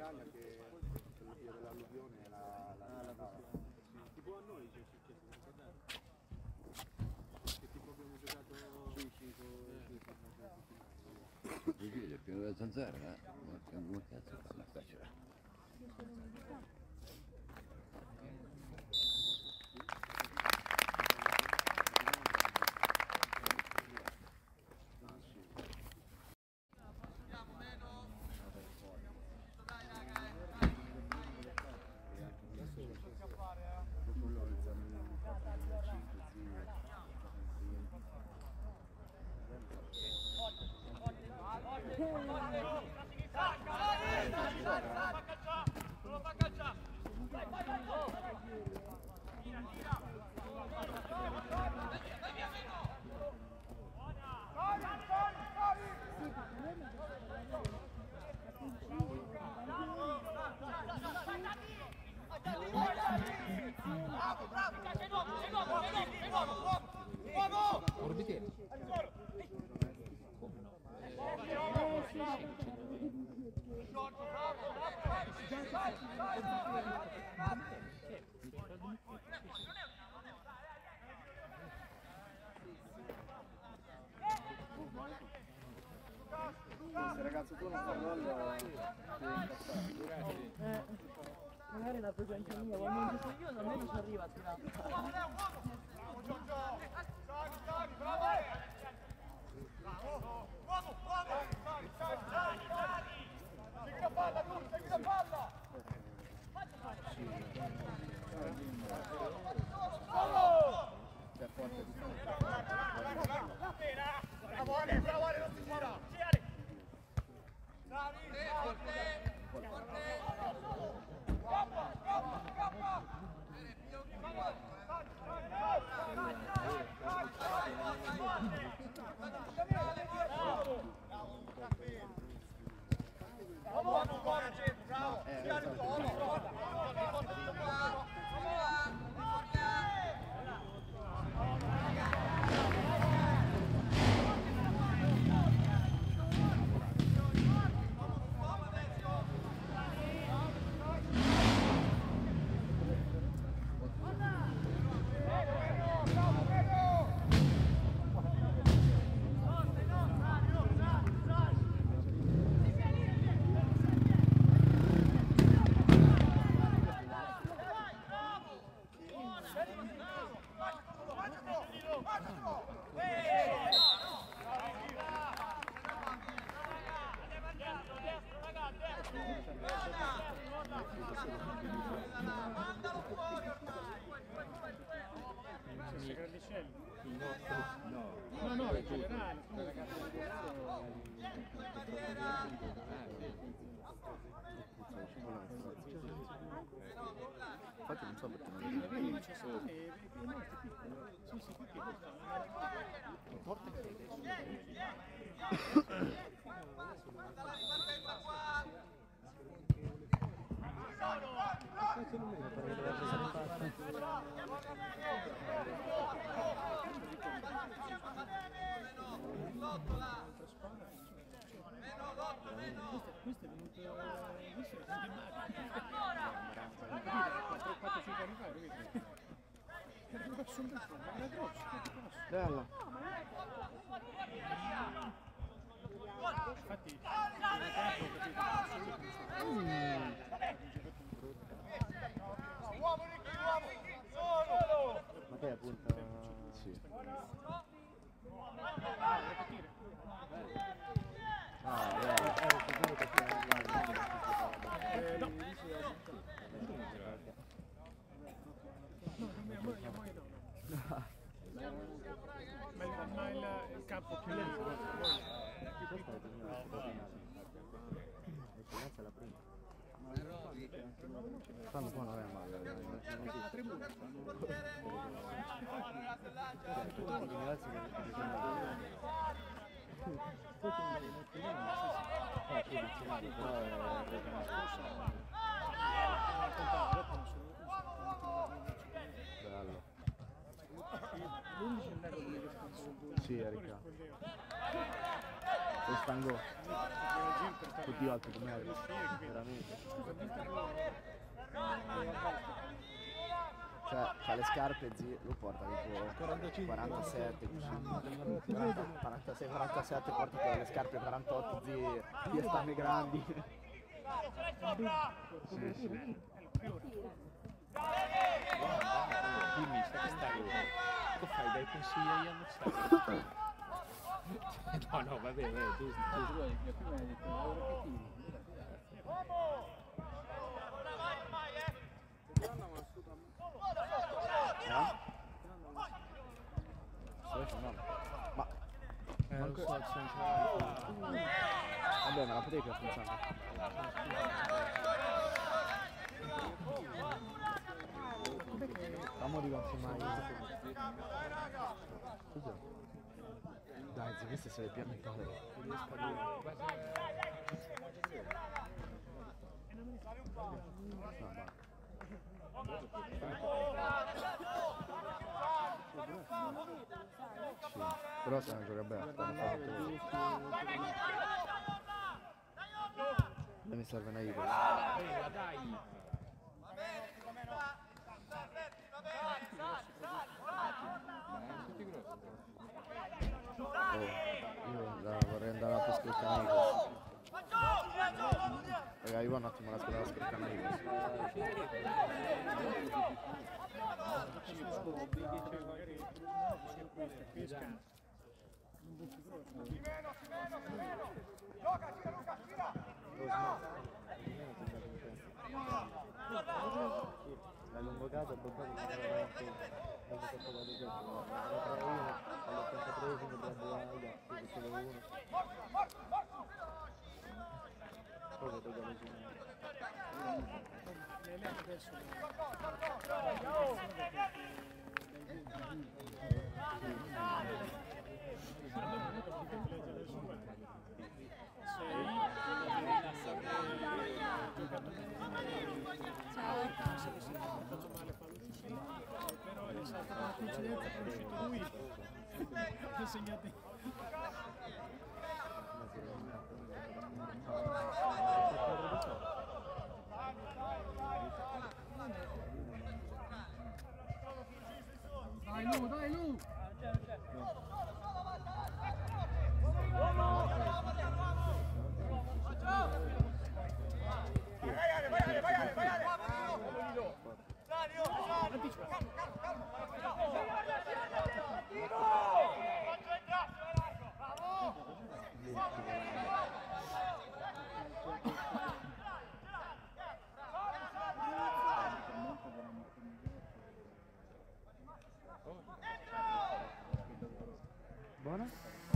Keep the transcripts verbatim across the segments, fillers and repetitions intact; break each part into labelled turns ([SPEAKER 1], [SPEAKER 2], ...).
[SPEAKER 1] Catania che l'alluvione la tipo a noi c'è successo, che tipo abbiamo giocato sì sì con
[SPEAKER 2] Vigile, più da zanzara, eh? Ma come cazzo fa la faccia?
[SPEAKER 1] Se ragazzo tu non fa gol
[SPEAKER 3] eh, magari la presenza mia, quando non ci sono io almeno ci arriva a tirare.
[SPEAKER 4] Segui la palla, tu, segui la palla!
[SPEAKER 1] per forza di
[SPEAKER 4] Bravo Ale, bravo Ale, non si gira! Sì Ale! Forte, forte! Scappa, scappa, scappa! Bravo, buono centro, bravo! Sì Ale, buono, buono!
[SPEAKER 1] no no in generale infatti non so perché non è vero c'è solo sì sì perché porta questo è venuto questo è quattro cinque anni fa, bella infatti
[SPEAKER 4] Uomo Ricky, uomo solo!
[SPEAKER 1] ma che è appunto sì ah ero sicuro che no
[SPEAKER 5] ma il, il campo più lento
[SPEAKER 1] è la prima quando poi non è male la tribuna sì Erika Stango Oddio, alto com'è, veramente. Cioè, c'ha le scarpe, zio, lo porta tipo quarantasette, quarantasei quarantasette, porta con le scarpe quarantotto, zio, gli stanno grandi.
[SPEAKER 2] Sì, sì.
[SPEAKER 5] Dimmi, sta che stai? Tu fai dei consigli agli avversari? No, no, vabbè, vabbè, tu, tu.
[SPEAKER 2] Mia prima mi ha detto, lavoro che tiri.
[SPEAKER 1] Ma
[SPEAKER 5] Eh, lo so,
[SPEAKER 1] manco-
[SPEAKER 5] sono c'è.
[SPEAKER 1] vabbè, me la potevi più funzionare. Amo di quanti mai. Scusa. Dai, zio, queste sono le piante. Però se ne gioca bene, stanno fatto. E mi serve una Ivo.
[SPEAKER 5] Dai.
[SPEAKER 2] Oh, io la vorrei andare a pescare il canale.
[SPEAKER 1] Raga, io un attimo la scuola a pescare il canale. La lungocato è bloccato di veramente non mi tocca da giocare. La tre uno all'ottantatreesimo prende la perché lo uno. Poi vedo da vicino.
[SPEAKER 5] Però è stata una coincidenza che è uscito lui. Ha segnato. Dai Lu, dai Lu!
[SPEAKER 1] Buona?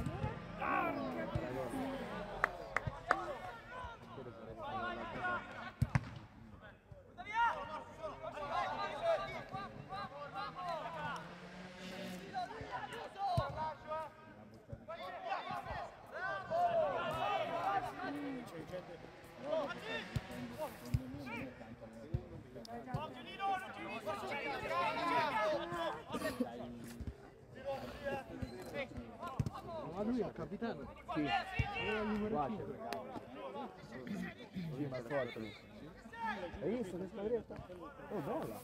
[SPEAKER 5] Ma lui è il capitano?
[SPEAKER 1] Sì.
[SPEAKER 5] Era il numero
[SPEAKER 1] Guarda.
[SPEAKER 5] cinque.
[SPEAKER 1] Sì, ma è forte lui. Hai visto questa retta? Oh, bella!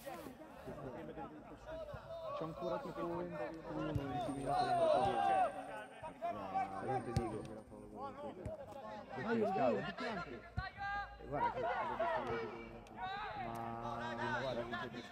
[SPEAKER 1] C'è ancora tipo uno intimidato no, non ti dico.
[SPEAKER 5] Ah, io vedo, di fianco.
[SPEAKER 1] Guarda che ma guarda non c'è più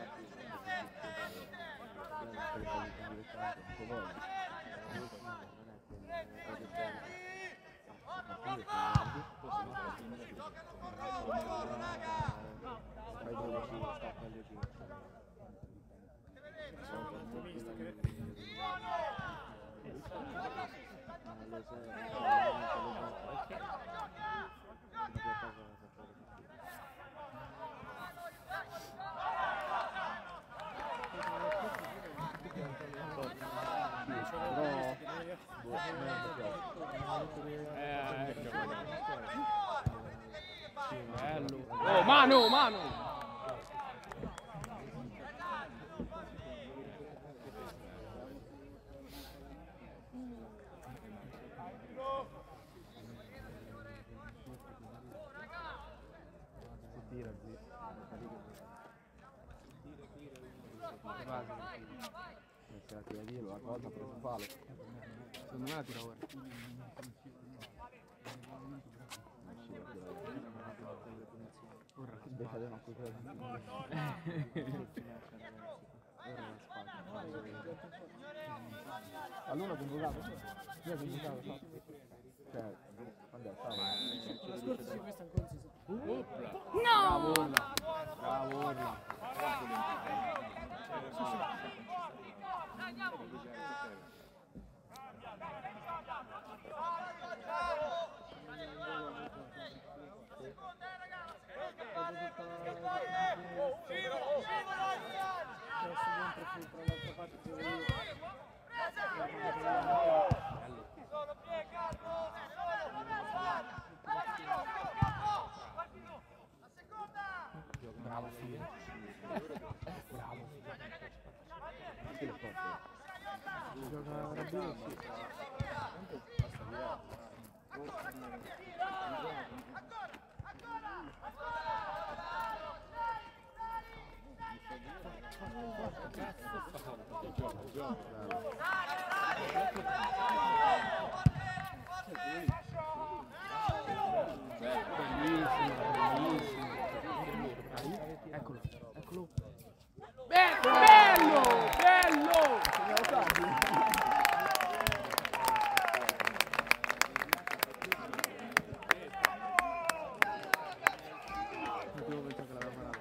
[SPEAKER 5] Eh, ecco. Bello. Oh, mano, mano!
[SPEAKER 1] tira, zio. Se la tira via, la cosa ha preso palo.
[SPEAKER 6] Secondo me la tira ora.
[SPEAKER 1] Ora che becca una cosa. Allora che invocato? Io che invocato fatto. Cioè, quando è stato?
[SPEAKER 3] La scorsa sì, questa ancora si sa.
[SPEAKER 6] Bravo Orla. Bravo Orla.
[SPEAKER 1] Bravo figlio. Bravo. Chi lo fa?
[SPEAKER 6] Gioca Rabino, sì. Bellissimo, bellissimo. Eccolo, eccolo. Be- bello, bello! Devo pensare che l'aveva parato.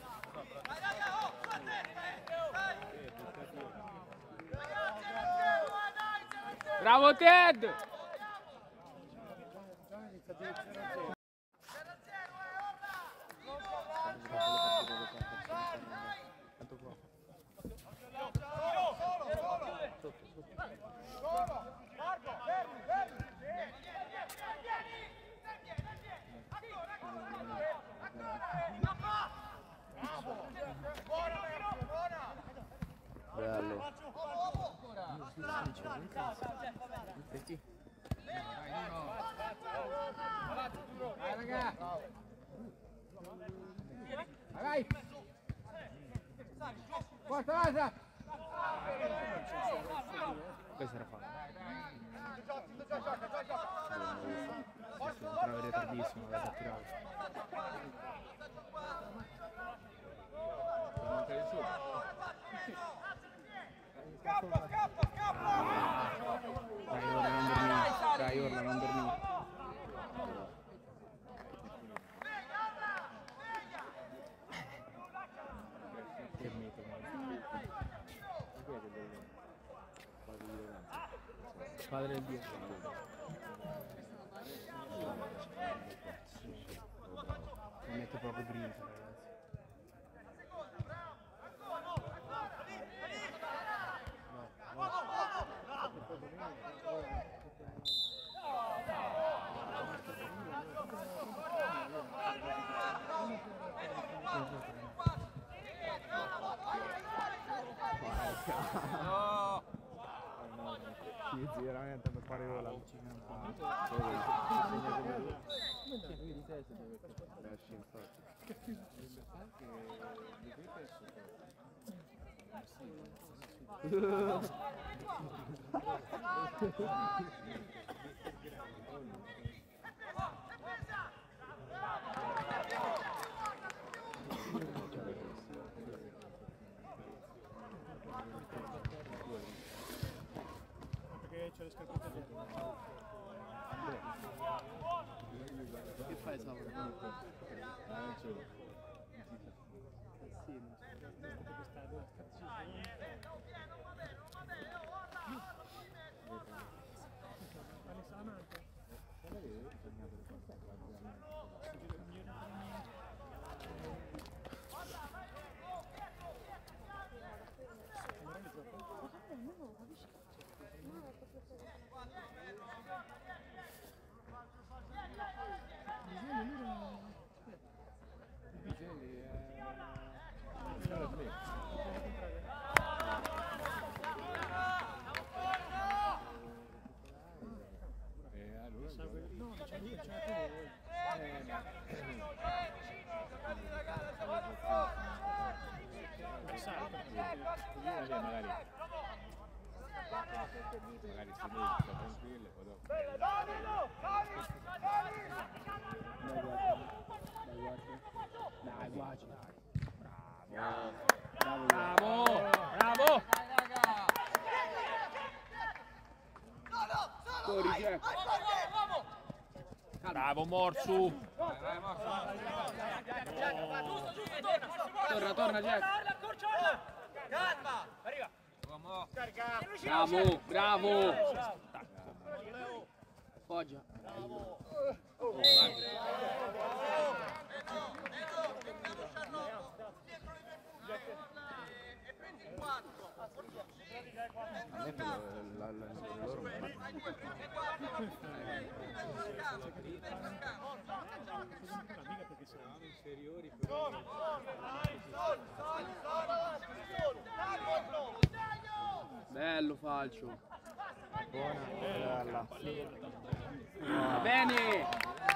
[SPEAKER 6] Bravo Ted! Tanto qua.
[SPEAKER 1] Bello.
[SPEAKER 6] Senti. Vai raga. Vai vai. Forza, forza. Questa era fatta. Entrava in ritardissimo, aveva tirato.
[SPEAKER 4] Scappa, scappa, scappa!
[SPEAKER 6] Dai Orla, non dormire. Dai Orla, non dormire. Che mito. Padre del Dio. Non mette proprio grinta, ragazzi.
[SPEAKER 1] Sì, sì, veramente mi pare ora.
[SPEAKER 3] Perché c'è le scarpette dietro.
[SPEAKER 6] Che fai Sauro?
[SPEAKER 5] Ah, c'è.
[SPEAKER 3] Sì, non so, questa dove Alessandro.
[SPEAKER 5] Bisogna Magari si vede, sta tranquillo e poi dopo.
[SPEAKER 6] Dai, guarda.
[SPEAKER 5] Bravo! Bravo! Bravo!
[SPEAKER 6] Corri, Jack.
[SPEAKER 5] Bravo Morsu!
[SPEAKER 6] Torna, torna, Jack.
[SPEAKER 4] Calma! Arriva!
[SPEAKER 6] Bravo, bravo. Poggia. Oh,
[SPEAKER 1] A me per la, la, la, loro
[SPEAKER 6] bello falcio.
[SPEAKER 1] buona, bella.
[SPEAKER 6] Va bene.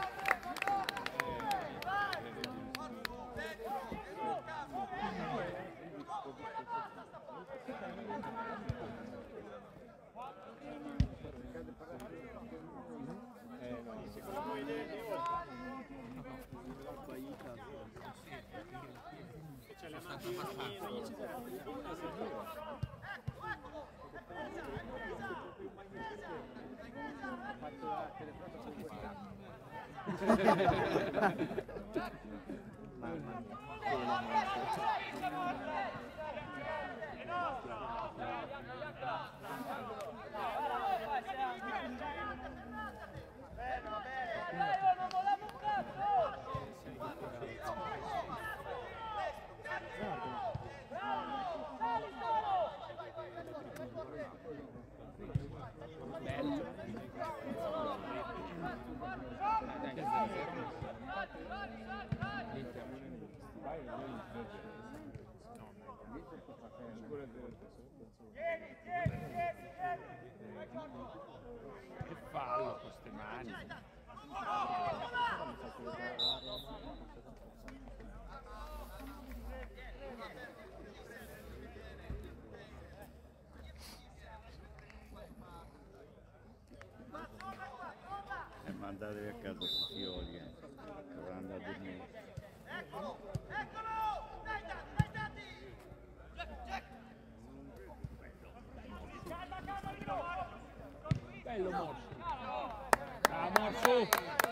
[SPEAKER 5] Che fallo con queste mani!
[SPEAKER 2] E mandatevi a casa con Fioli, eh. Dovranno andare a dormire.
[SPEAKER 4] Eccolo! Eccolo! Dai, dai, dai, dai!
[SPEAKER 5] Bello Morsu! Bravo Morsu!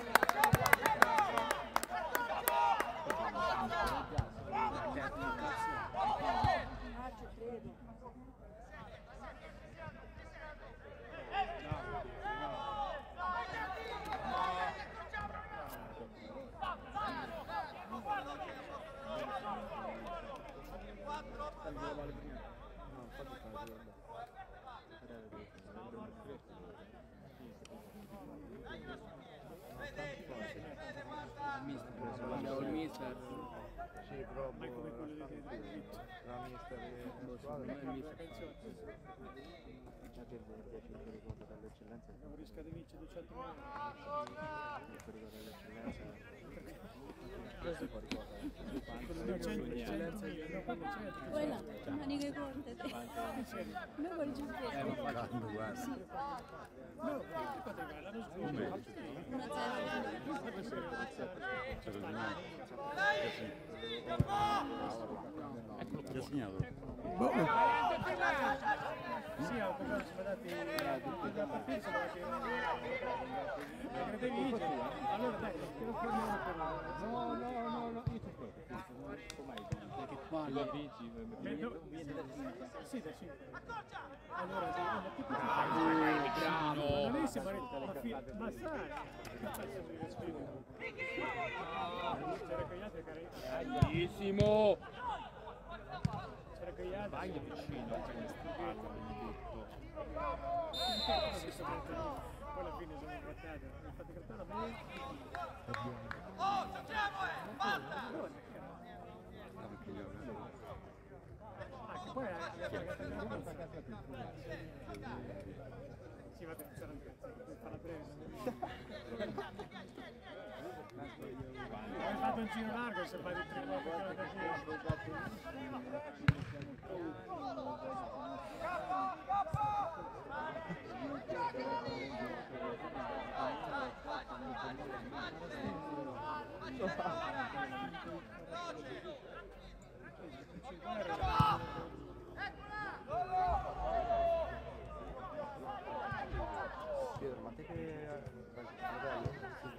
[SPEAKER 6] Ciao il mister.
[SPEAKER 1] Sì, però ma come quello di la mister di squadra.
[SPEAKER 6] Il mister.
[SPEAKER 7] Abbiamo rischiato di vincere duecento milioni.
[SPEAKER 1] Questo poi ricorda.
[SPEAKER 8] Quella, maniche corte. Noi con il giubbetto.
[SPEAKER 2] Quando guarda.
[SPEAKER 8] Sì.
[SPEAKER 7] No, l'anno scorso.
[SPEAKER 8] uno a zero.
[SPEAKER 2] Che ha segnato?
[SPEAKER 7] Sì, a cosa siamo andati da partire, siamo andati a Grete Vice. Allora dai, non prendiamo per
[SPEAKER 5] No, no, no, no, io ti prego.
[SPEAKER 6] Che palle.
[SPEAKER 5] Vinci,
[SPEAKER 7] sì, da sì. Allora, allora più
[SPEAKER 6] Bravo.
[SPEAKER 7] non è siamo ma sai, c'era che gli altri caricati.
[SPEAKER 5] bellissimo!
[SPEAKER 7] C'era che gli altri.
[SPEAKER 5] Bagno vicino, c'è una stupata,
[SPEAKER 7] Poi alla fine sono grattati. Mi fate grattare a me.
[SPEAKER 4] Oh, giochiamo, eh! Basta!
[SPEAKER 7] Ah, che poi abbiamo pagato il sì, vabbè, sarà un cazzo, farà breve. Hai fatto un giro largo se fai di tre quattro
[SPEAKER 1] Pietro, ma te che modello?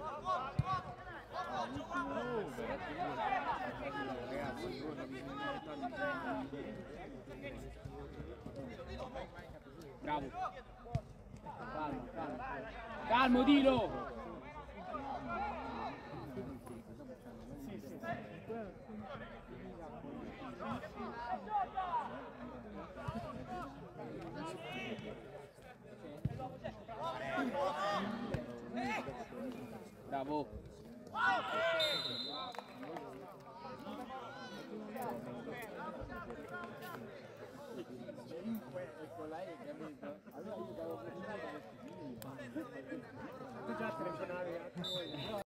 [SPEAKER 6] Bravo. Calmo, calmo. Calmo, Dilo. Bravo.
[SPEAKER 7] ecco lei, capito? Allora io devo prendere tu già telefonavi a voi.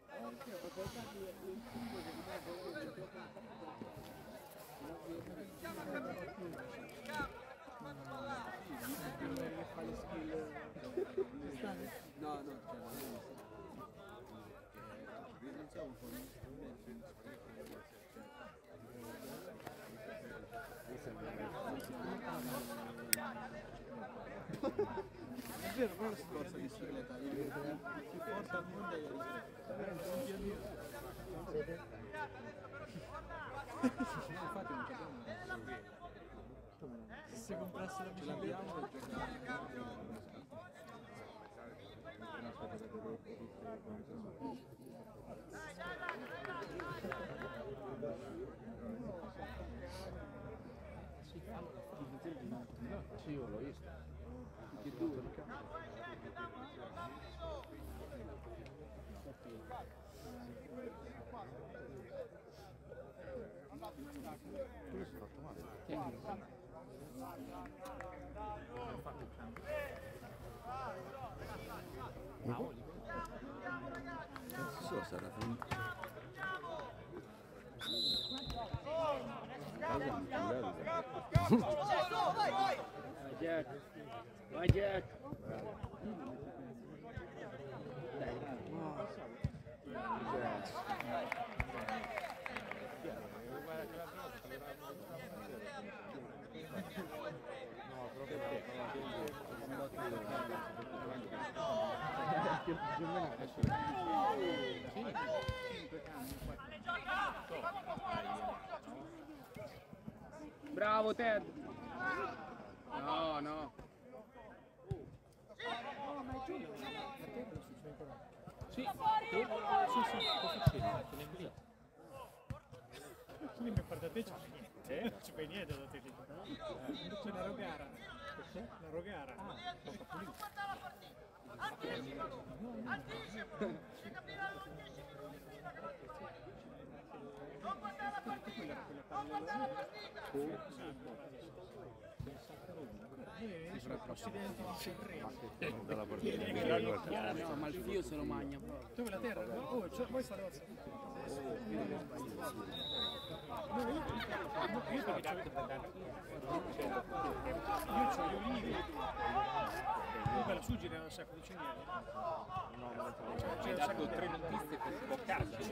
[SPEAKER 6] No, no, cioè, non siamo con è vero, però si forza di bicicletta, si forza al mondo infatti non capiamo. Se comprasse la bicicletta
[SPEAKER 1] Sì, io l'ho visto.
[SPEAKER 6] che due.
[SPEAKER 1] Quello si è fatto male.
[SPEAKER 6] Che
[SPEAKER 1] Ha fatto il cambio. Paoli.
[SPEAKER 2] Non so, sarà finito.
[SPEAKER 6] Vai Jack, vai Jack. Dai.
[SPEAKER 1] No, proprio
[SPEAKER 6] Bravo Ted. No, no.
[SPEAKER 5] Sì, sì, sì, cosa succede? Ce n'è lì.
[SPEAKER 7] quindi mi fa da te c'è niente, non ci fai niente da te. C'è la rogara. La rogara.
[SPEAKER 5] Ah, l'ho fatto lì.
[SPEAKER 2] Dalla portiera.
[SPEAKER 6] No, ma il fio se lo magna proprio.
[SPEAKER 7] Dove la terra? Oh, cioè, voi fate la no, io io io c'ho gli ulivi. Comunque la suggine era un sacco di cinghiali.
[SPEAKER 1] No, non è
[SPEAKER 5] Ci hai dato tre notizie per sboccarci.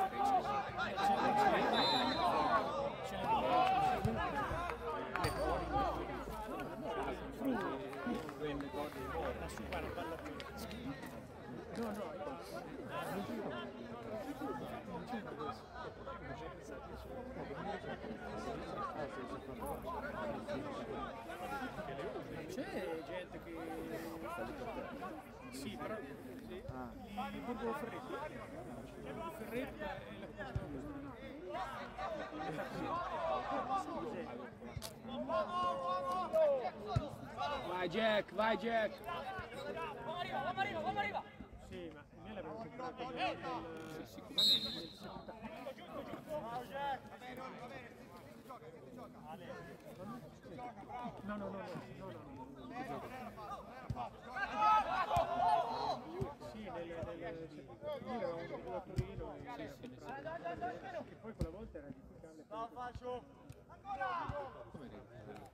[SPEAKER 7] No, no, non c'è non c'è questo. C'è gente che sì, però il Borgo Ferretta il Ferretta e la
[SPEAKER 6] Vai Jack, vai Jack.
[SPEAKER 7] sì, ma noi l'abbiamo comprato nel no, no, no, no, no, no. Sì, nel nel noi eravamo a Torino. Sì, sì, sì. Che poi quella volta era difficile. No, faccio!
[SPEAKER 5] Come
[SPEAKER 7] era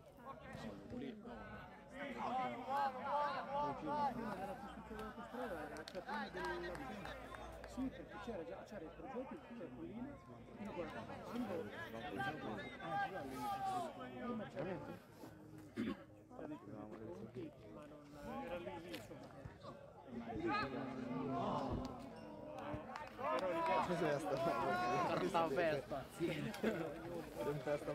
[SPEAKER 7] sì, perché c'era già c'era il progetto in cui la collina io guardavo quando ma non era lì lì insomma
[SPEAKER 1] Cos'è sta? Questa festa? Sì. È un festa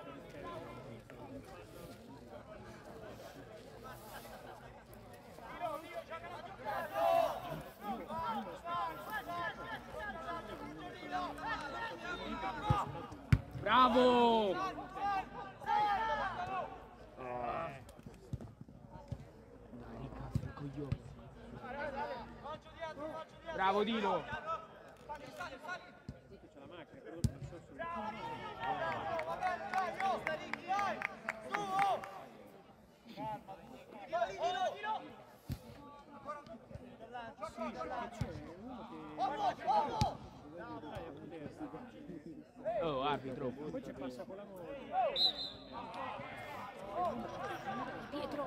[SPEAKER 5] bravo! Bravo Dino!
[SPEAKER 7] c'è la macchina, però non so se
[SPEAKER 5] oh, arbitro!
[SPEAKER 7] poi ci passa con la moto.
[SPEAKER 8] Pietro.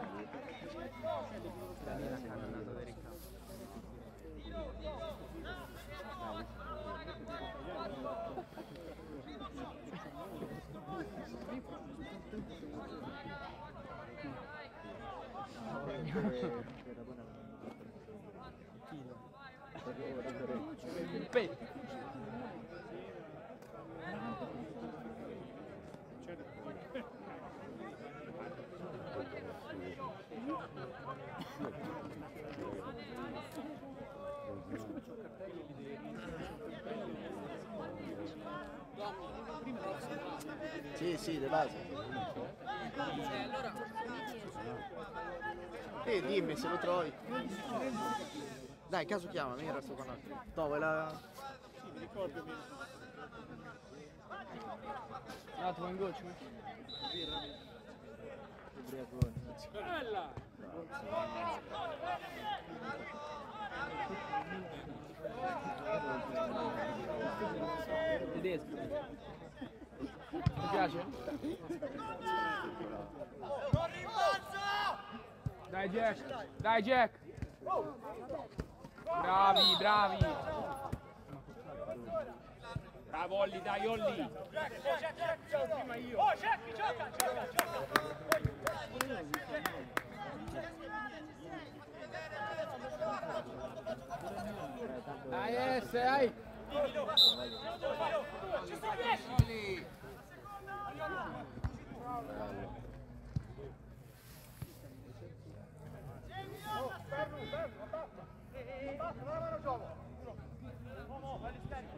[SPEAKER 5] Pe-
[SPEAKER 1] Sì, sì, le basi. Eh, dimmi se lo trovi. Dai, caso chiama, mi resto con altri. No, vuoi la...
[SPEAKER 7] Sì, mi ricordo bene.
[SPEAKER 5] un attimo in goccio. Bella! Tedesco. Ti piace? Dai Jack, dai Jack! Bravi, bravi! Bravo Olli, dai Olli!
[SPEAKER 4] Prima io! Oh, Jackie, gioca, gioca, gioca!
[SPEAKER 5] Dai S, dai!
[SPEAKER 4] Ci sto dieci! Fermo, fermo, abbassa! Abbassa, la mano gioco! Uomo, vai all'esterno!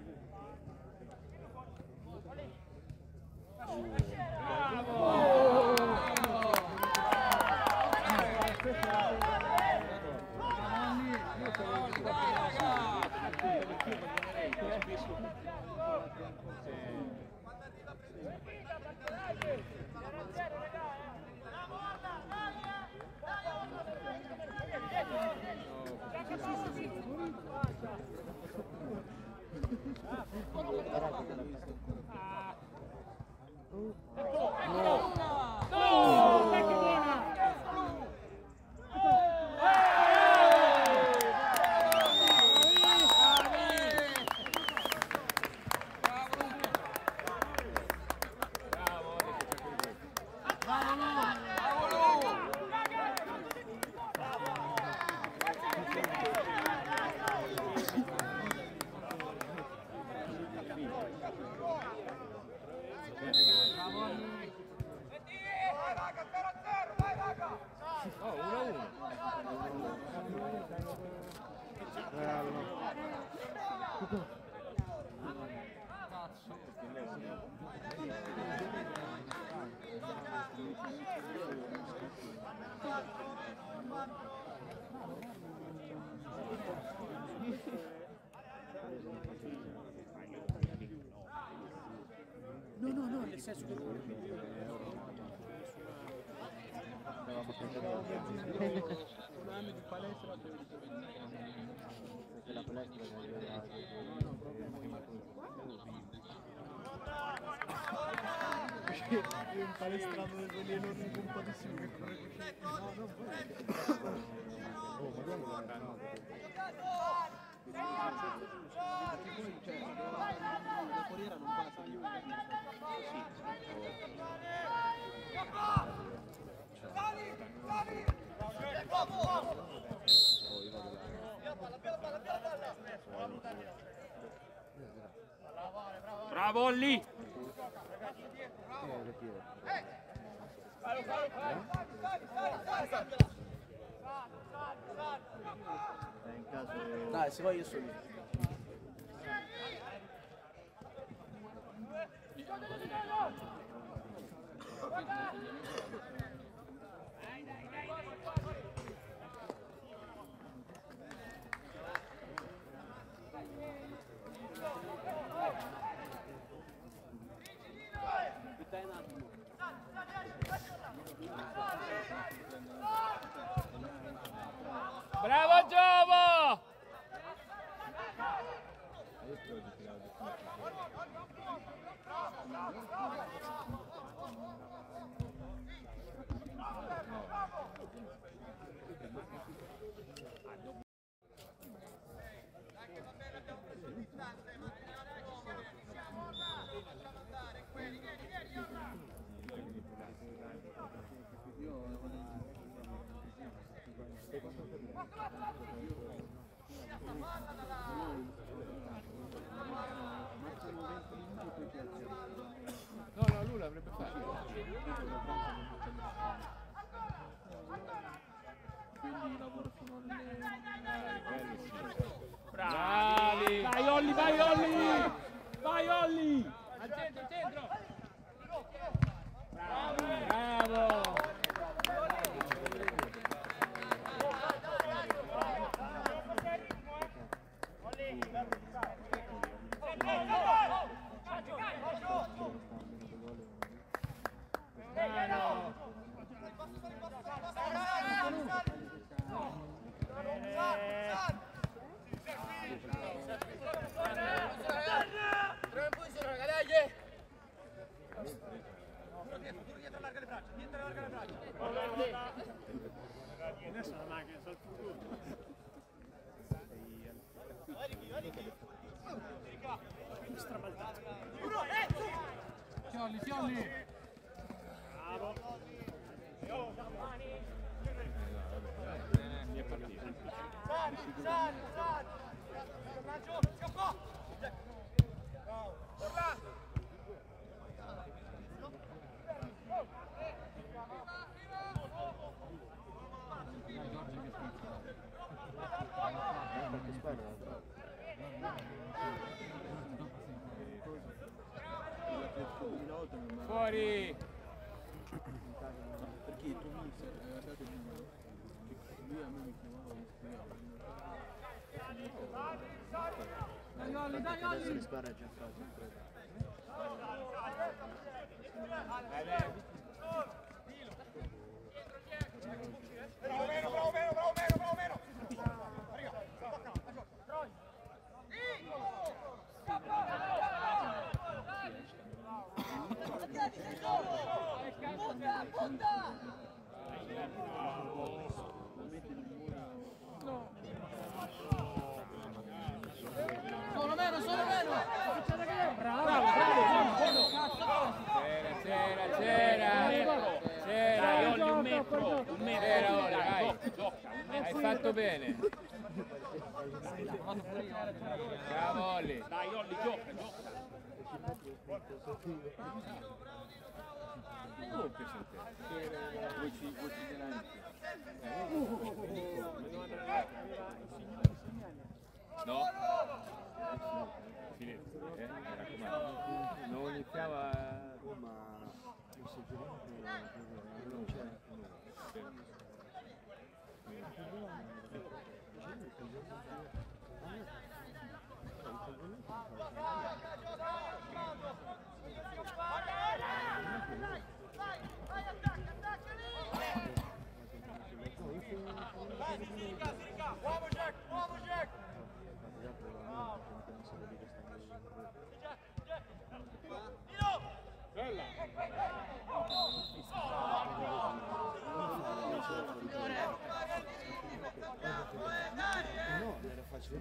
[SPEAKER 7] No, no, no, nel senso che
[SPEAKER 6] un anno di palestra a tredici anni.
[SPEAKER 1] Perché la palestra è
[SPEAKER 6] Io un palestrato di quelli enormi pompadissimi che corre così. No, non
[SPEAKER 1] Oh, magari la no.
[SPEAKER 6] perché poi cioè, la corriera non passa più.
[SPEAKER 5] Bravo Olli!
[SPEAKER 1] Dai, se vuoi io sono.
[SPEAKER 5] Bravo Giovo! No, no, lui l'avrebbe fatto.
[SPEAKER 6] Quindi lavoro fino alle...
[SPEAKER 5] Bravi! Vai Olli, vai Olli! Vai Olli!
[SPEAKER 7] Al centro, al centro!
[SPEAKER 5] Bravo! Bravo!
[SPEAKER 7] Adesso la macchina sta al futuro. Strabaldato.
[SPEAKER 6] Fiolli, Fiolli!
[SPEAKER 7] Bravo.
[SPEAKER 5] Mi è partito.
[SPEAKER 4] Sali, sali, sali.
[SPEAKER 5] Fuori!
[SPEAKER 6] Perché tu mi sei arrivato di lui a me mi chiamava mi spiegava. Dai Olli, dai Olli!
[SPEAKER 1] Le squadre già fatte.
[SPEAKER 4] Bravo, meno, bravo, meno, bravo, meno, bravo, meno.
[SPEAKER 6] Solo meno, solo meno!
[SPEAKER 5] Bravo, bravo! C'era, c'era, c'era! C'era, Olli, un metro! Un metro, era Olli, vai! Hai fatto bene! Bravo Olli! Dai Olli, gioca, gioca! Oh, che sente?
[SPEAKER 6] Voci, voci della
[SPEAKER 5] No? Silenzio, eh? Mi raccomando. Non iniziava...
[SPEAKER 1] Ma il suggerimento non c'è.
[SPEAKER 4] Vai,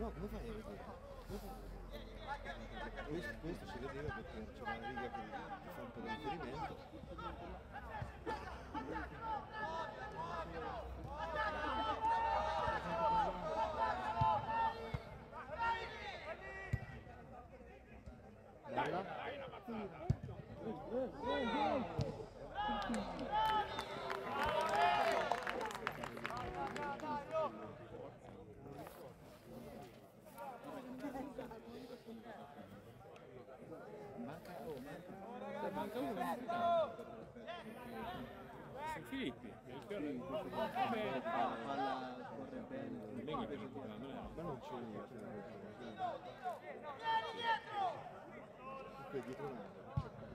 [SPEAKER 6] no, come fai a vedere? Come fai a vedere? Questo, questo si vedeva perché c'era una riga che fa un po' di riferimento.
[SPEAKER 1] Bella.
[SPEAKER 5] Manca uno San Filippi, il fiore
[SPEAKER 6] La palla corre bene.
[SPEAKER 5] non è che giocando,
[SPEAKER 6] Ma non c'è niente. Qui dietro un altro.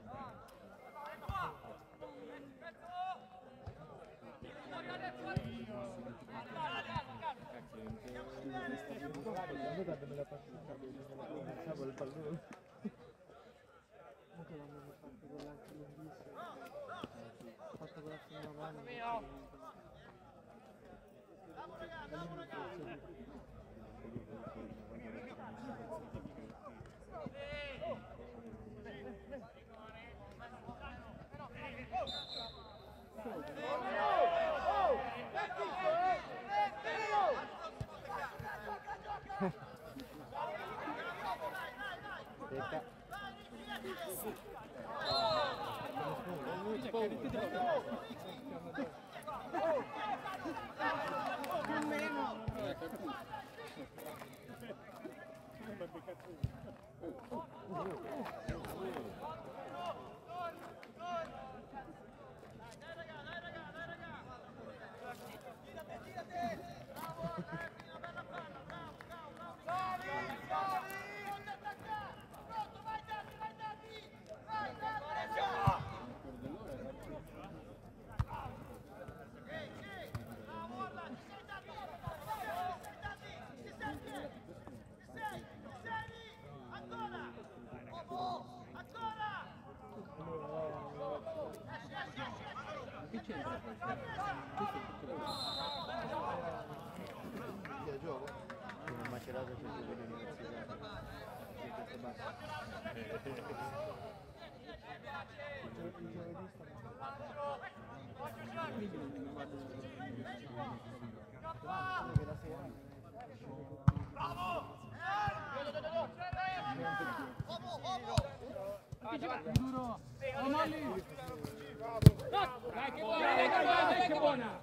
[SPEAKER 5] Dai che buona, dai che buona, dai che buona!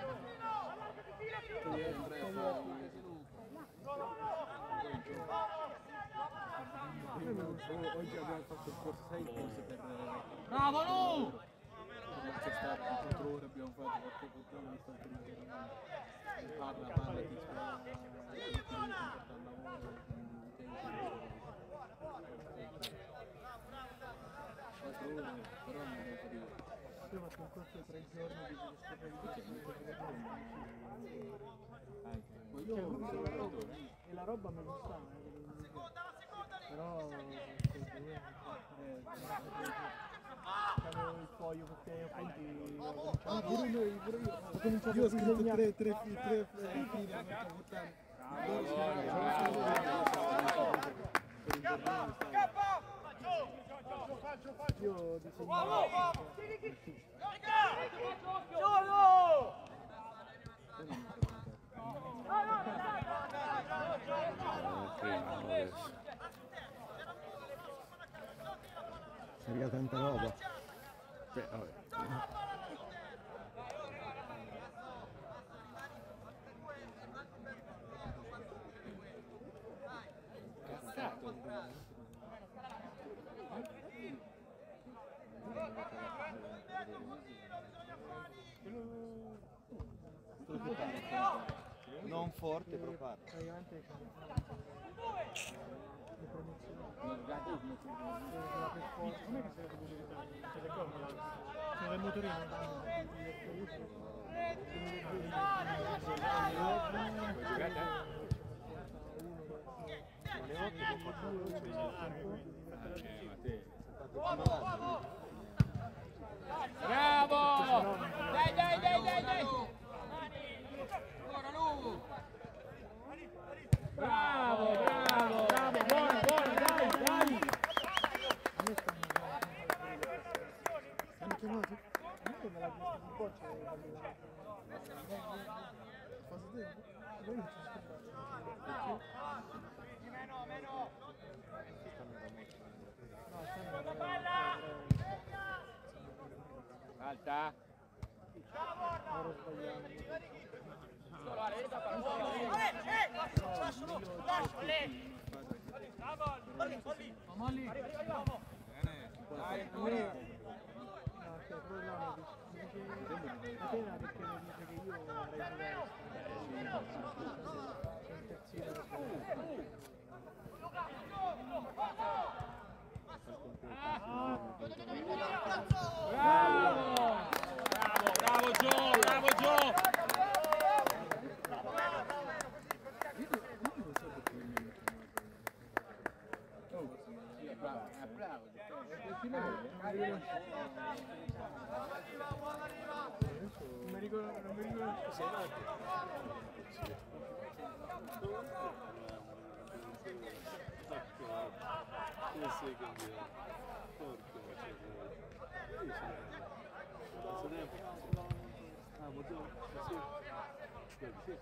[SPEAKER 6] Oggi abbiamo fatto il corso sei cose per...
[SPEAKER 5] Bravo Lu!
[SPEAKER 6] C'è stato quattro ore abbiamo fatto quattro controlli di stato di parla, parla, ti spiega, ti porta al lavoro, quattro ore, però non devo capire. Io ho fatto un corso di tre giorni di
[SPEAKER 7] Io e la roba mi gustava, però avevo il foglio perché appunti ah, pure noi, pure io ho cominciato
[SPEAKER 6] io ho
[SPEAKER 7] a
[SPEAKER 6] scritto
[SPEAKER 7] disegnare
[SPEAKER 6] tre, tre, tre, tre fili a portare.
[SPEAKER 7] io disegnavo
[SPEAKER 1] È arrivata tanta roba. Beh, vabbè.
[SPEAKER 5] Cazzato!
[SPEAKER 6] Non forte, però parla.
[SPEAKER 7] praticamente le promozioni la performance non è che sei c'è il motorino
[SPEAKER 5] Bravo! Dai, dai, dai, dai, dai! Bravo!
[SPEAKER 7] chiamati? Io me l'ha chiesto un po', c'è fase tempo? Poi non ci sono
[SPEAKER 4] Meno, meno!
[SPEAKER 7] No, stanno
[SPEAKER 5] Alta.
[SPEAKER 7] ero sbagliato. Molli! Dai, pure! No, cioè, proprio no, mi dice la pena perché mi dice che io avrei giocato c'è un terzino
[SPEAKER 5] Bravo! Bravo, bravo Gio, bravo Gio!
[SPEAKER 7] Non mi ricordo, non mi ricordo. Sei
[SPEAKER 6] Come sei cambiato? Porca miseria. Ah, ma tu? Sì. Sì. Sì.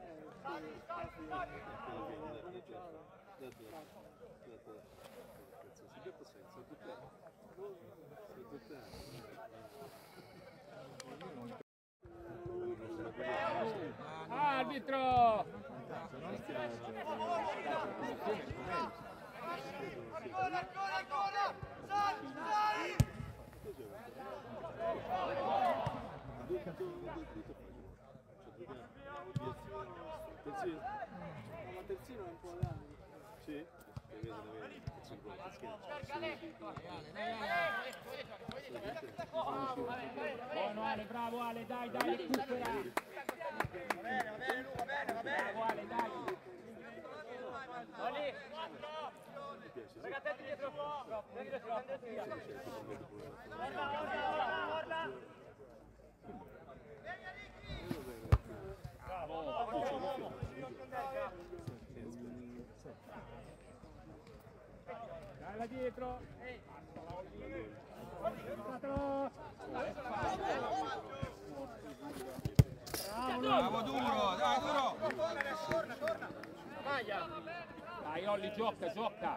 [SPEAKER 5] Arbitro!
[SPEAKER 4] Ancora, ancora, ancora! Sali, sali!
[SPEAKER 6] Terzino? Ma terzino è un po' grande. Sì?
[SPEAKER 5] Buono Ale, bravo Ale, dai, dai, recupera!
[SPEAKER 4] Va bene, va bene, Luca, va bene, va bene!
[SPEAKER 5] Bravo Ale, dai!
[SPEAKER 4] Olli! Ragazzetti dietro! Vieni dietro, andate via! Guarda, guarda, guarda!
[SPEAKER 5] Dai là dietro!
[SPEAKER 9] Bravo duro, dai duro!
[SPEAKER 4] Torna, torna! Maglia!
[SPEAKER 5] Dai Olli, gioca, gioca!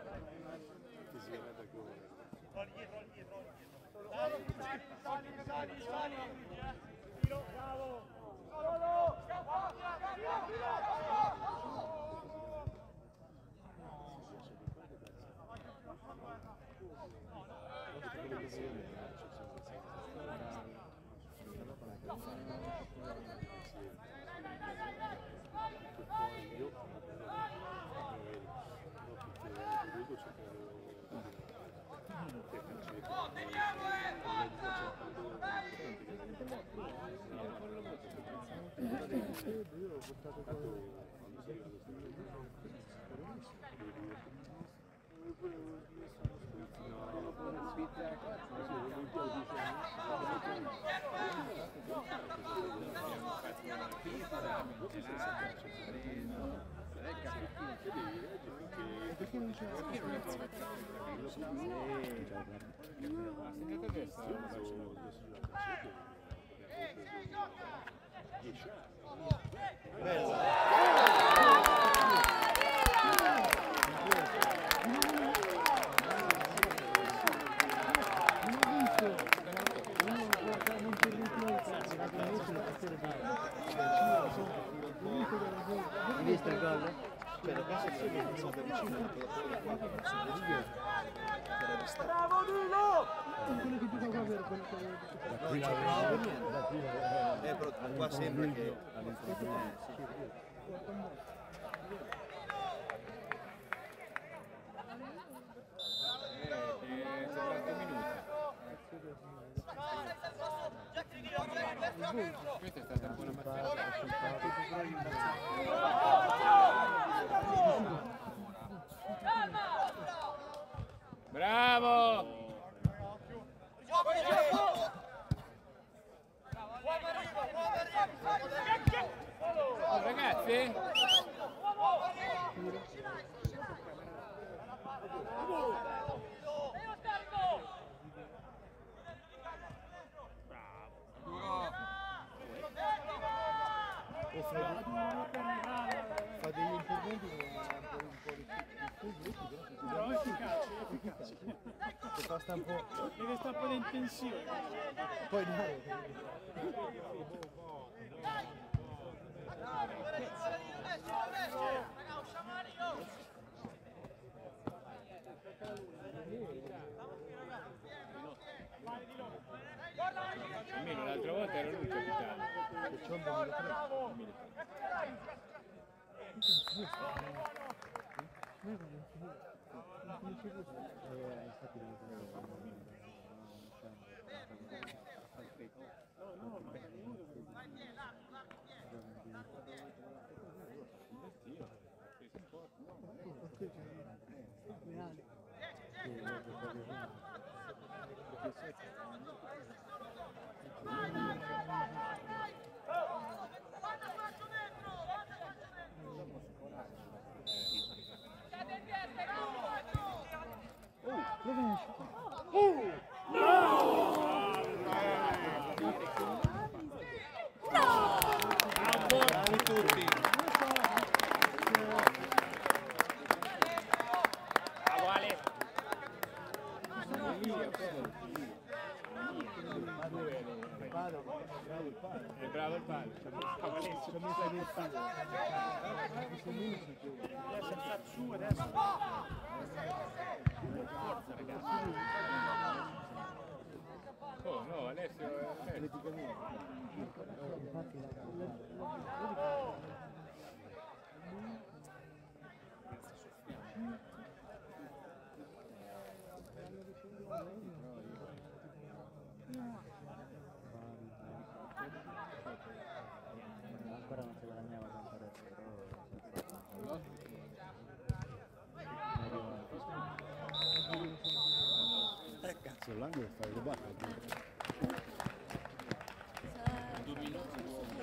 [SPEAKER 4] Olli dietro, Olli dietro! Sali, sali, sali, sali! Filo, bravo! Solo!
[SPEAKER 7] Io ho portato perché non c'è hai visto il gol? Cioè, la passa che è stata vicino
[SPEAKER 4] Bravo Dino!
[SPEAKER 7] quello che gioca qua per quello che
[SPEAKER 6] No, non c'è per niente. Eh, però qua sembra che...
[SPEAKER 5] Questa è stata buona mazzata. Bravo! Oh, ragazzi?
[SPEAKER 7] fa degli interventi con un po' un po' di diffusi, però è efficace, è efficace. Che costa un po'. Deve stare un po' di intensione. Poi dai.
[SPEAKER 5] Almeno l'altra volta era lui il capitano. È bravo il padre, ci ha messo il padre. Su adesso. Forza ragazzi. Oh no, Alessio è atleticamente.
[SPEAKER 1] Ancora non si guadagnava tanto adesso, però
[SPEAKER 2] Eh cazzo, l'angolo sta rubato.
[SPEAKER 8] Due minuti.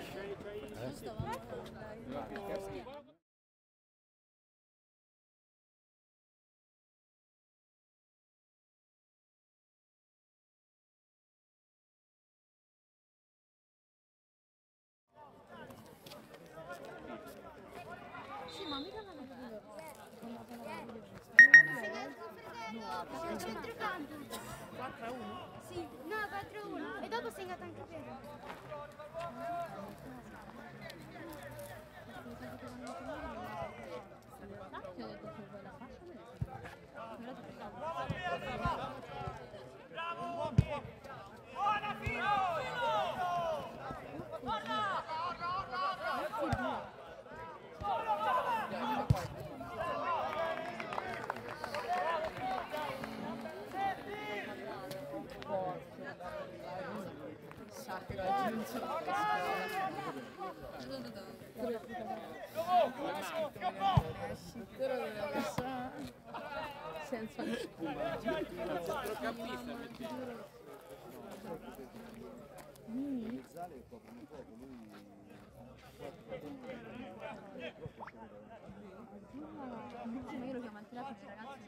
[SPEAKER 8] Sì, ma mica non è
[SPEAKER 10] il centrocampo.
[SPEAKER 3] quattro a uno?
[SPEAKER 10] Sì, no, quattro a uno. E dopo segnato anche per.
[SPEAKER 4] Bravo! Buona filo! Guarda!
[SPEAKER 8] senza
[SPEAKER 5] centrocampista
[SPEAKER 7] Il Zale coprono poco, lui
[SPEAKER 8] ma io lo chiamo anche là questi ragazzi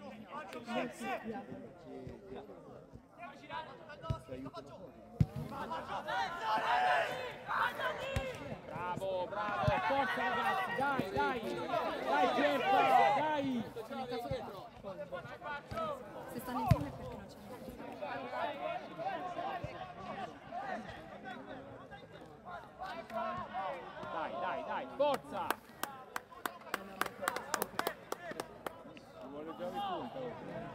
[SPEAKER 5] bravo bravo forza ragazzi dai dai dai Pierpa dai
[SPEAKER 8] se stanno insieme perché non c'è
[SPEAKER 5] dai dai dai forza ci vuole già il punto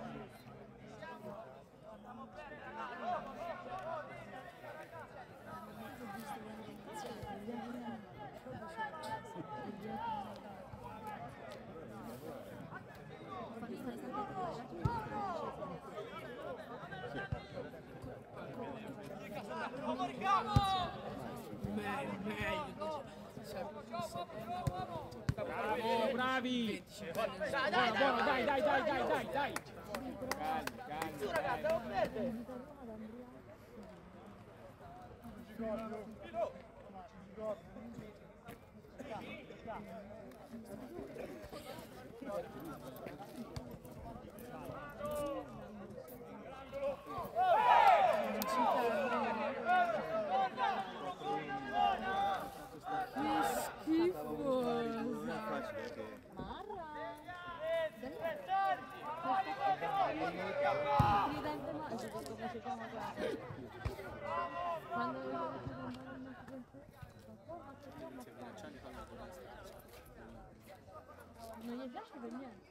[SPEAKER 5] bravo bravi buono buono dai dai dai dai dai dai calmi calmi
[SPEAKER 3] ragazzi, lo prende!
[SPEAKER 8] Che schifo!
[SPEAKER 3] invece come guarda. Quando io non gli piace per niente.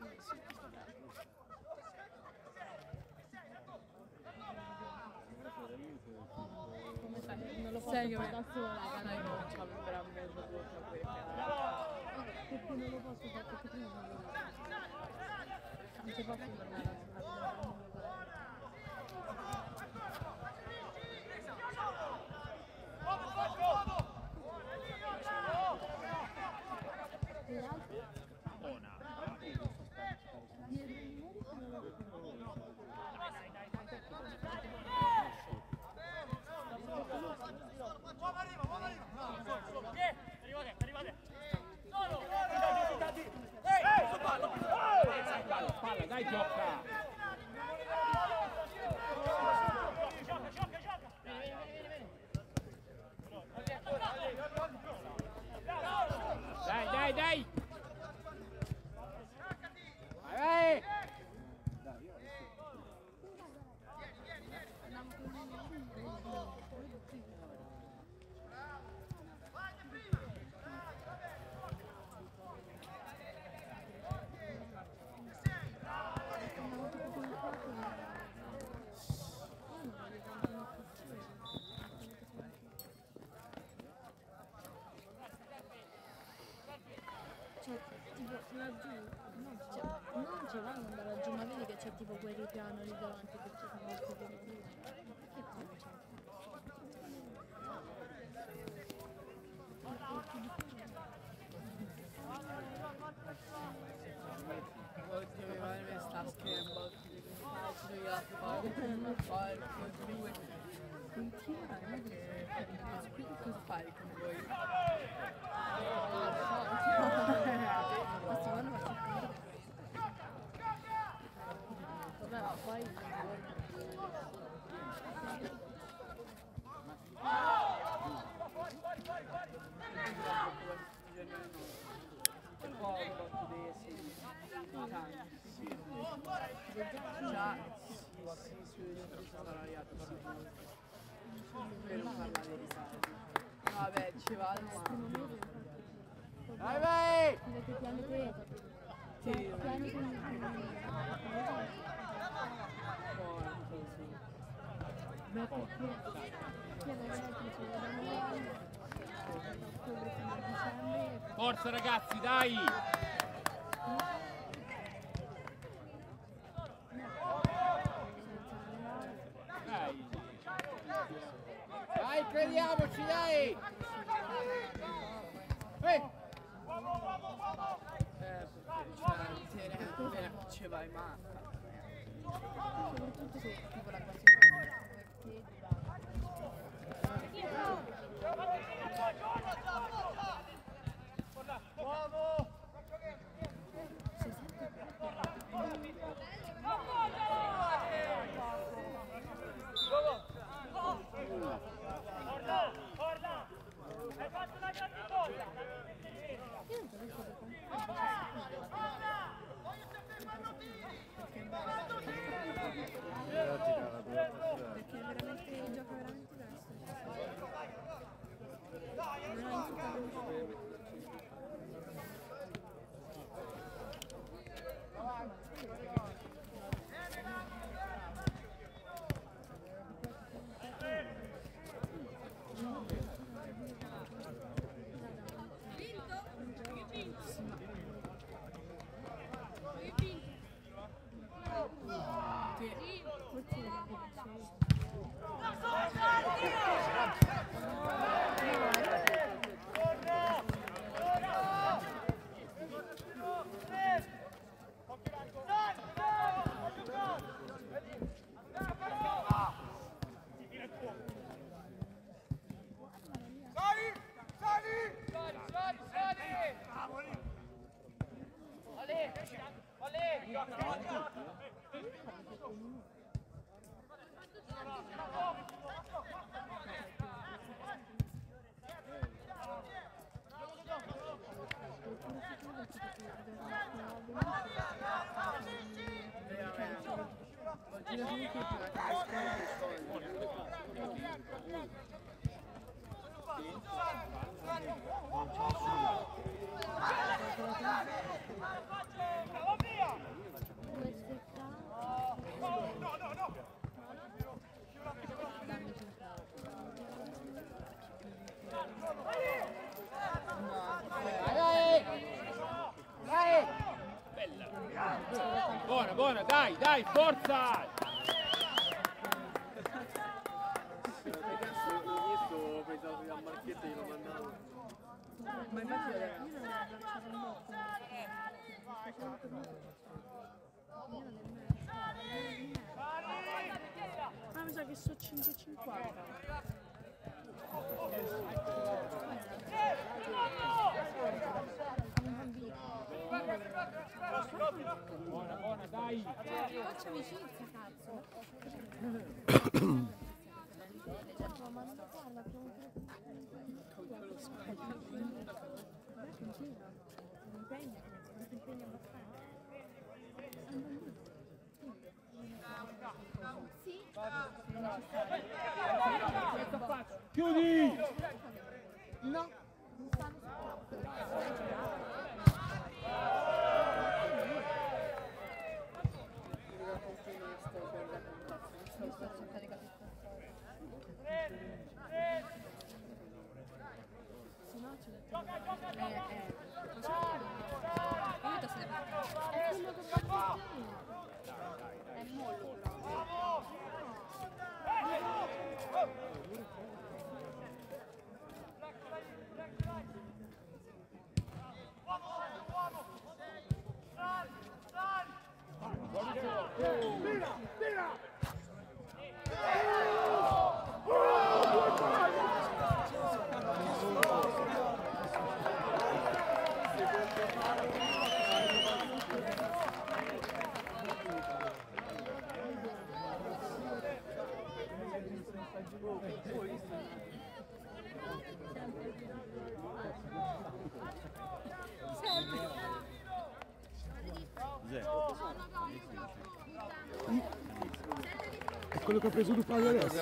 [SPEAKER 3] Come fai? Non lo posso fare da sola, dai, non c'ho il bravo mezzo perché non lo posso fare perché prima non lo posso. Non ci posso tornare a
[SPEAKER 5] Palla, dai, gioca! Dai, dai, dai! Vai, vai!
[SPEAKER 8] Laggiù non c'è, non ci vanno da laggiù, ma vedi che c'è tipo quel ripiano lì davanti che ci sono molti piedi. Che faccio?
[SPEAKER 3] Oddio, mi va a sta schermo. Faccio io la porco, porco, due. Continua, non è che cosa fai con voi? Vabbè, ma poi già sì, sì, sarà arrivato per parlare di saldi. Vabbè, ci vado, ma
[SPEAKER 5] Vai, vai!
[SPEAKER 8] Perché piani te?
[SPEAKER 3] sì,
[SPEAKER 8] Piani con beh, perché che non è che ci vediamo ottobre fino a dicembre.
[SPEAKER 5] Forza ragazzi, dai! Dai! Dai, crediamoci, dai! Ehi!
[SPEAKER 3] Eh, cioè, ci vai matta.
[SPEAKER 8] Soprattutto se tipo la classe
[SPEAKER 4] Uomo! Guarda, guarda! Hai fatto una grande cosa!
[SPEAKER 1] Io ti cavo,
[SPEAKER 5] dai, dai, forza!
[SPEAKER 6] L'ho pensato che a Marchetta glielo mandavo.
[SPEAKER 3] Ma infatti
[SPEAKER 8] Io non ho abbracciato un botto. Ah, mi sa che so centocinquanta.
[SPEAKER 5] Buona, buona, dai!
[SPEAKER 8] Faccia amicizia, cazzo. Ma non parla, quello continua. Mi impegna, mi impegna abbastanza. Sì.
[SPEAKER 5] Chiudi!
[SPEAKER 8] No, non stanno
[SPEAKER 3] è molto
[SPEAKER 7] È quello che ha preso Lupallo adesso.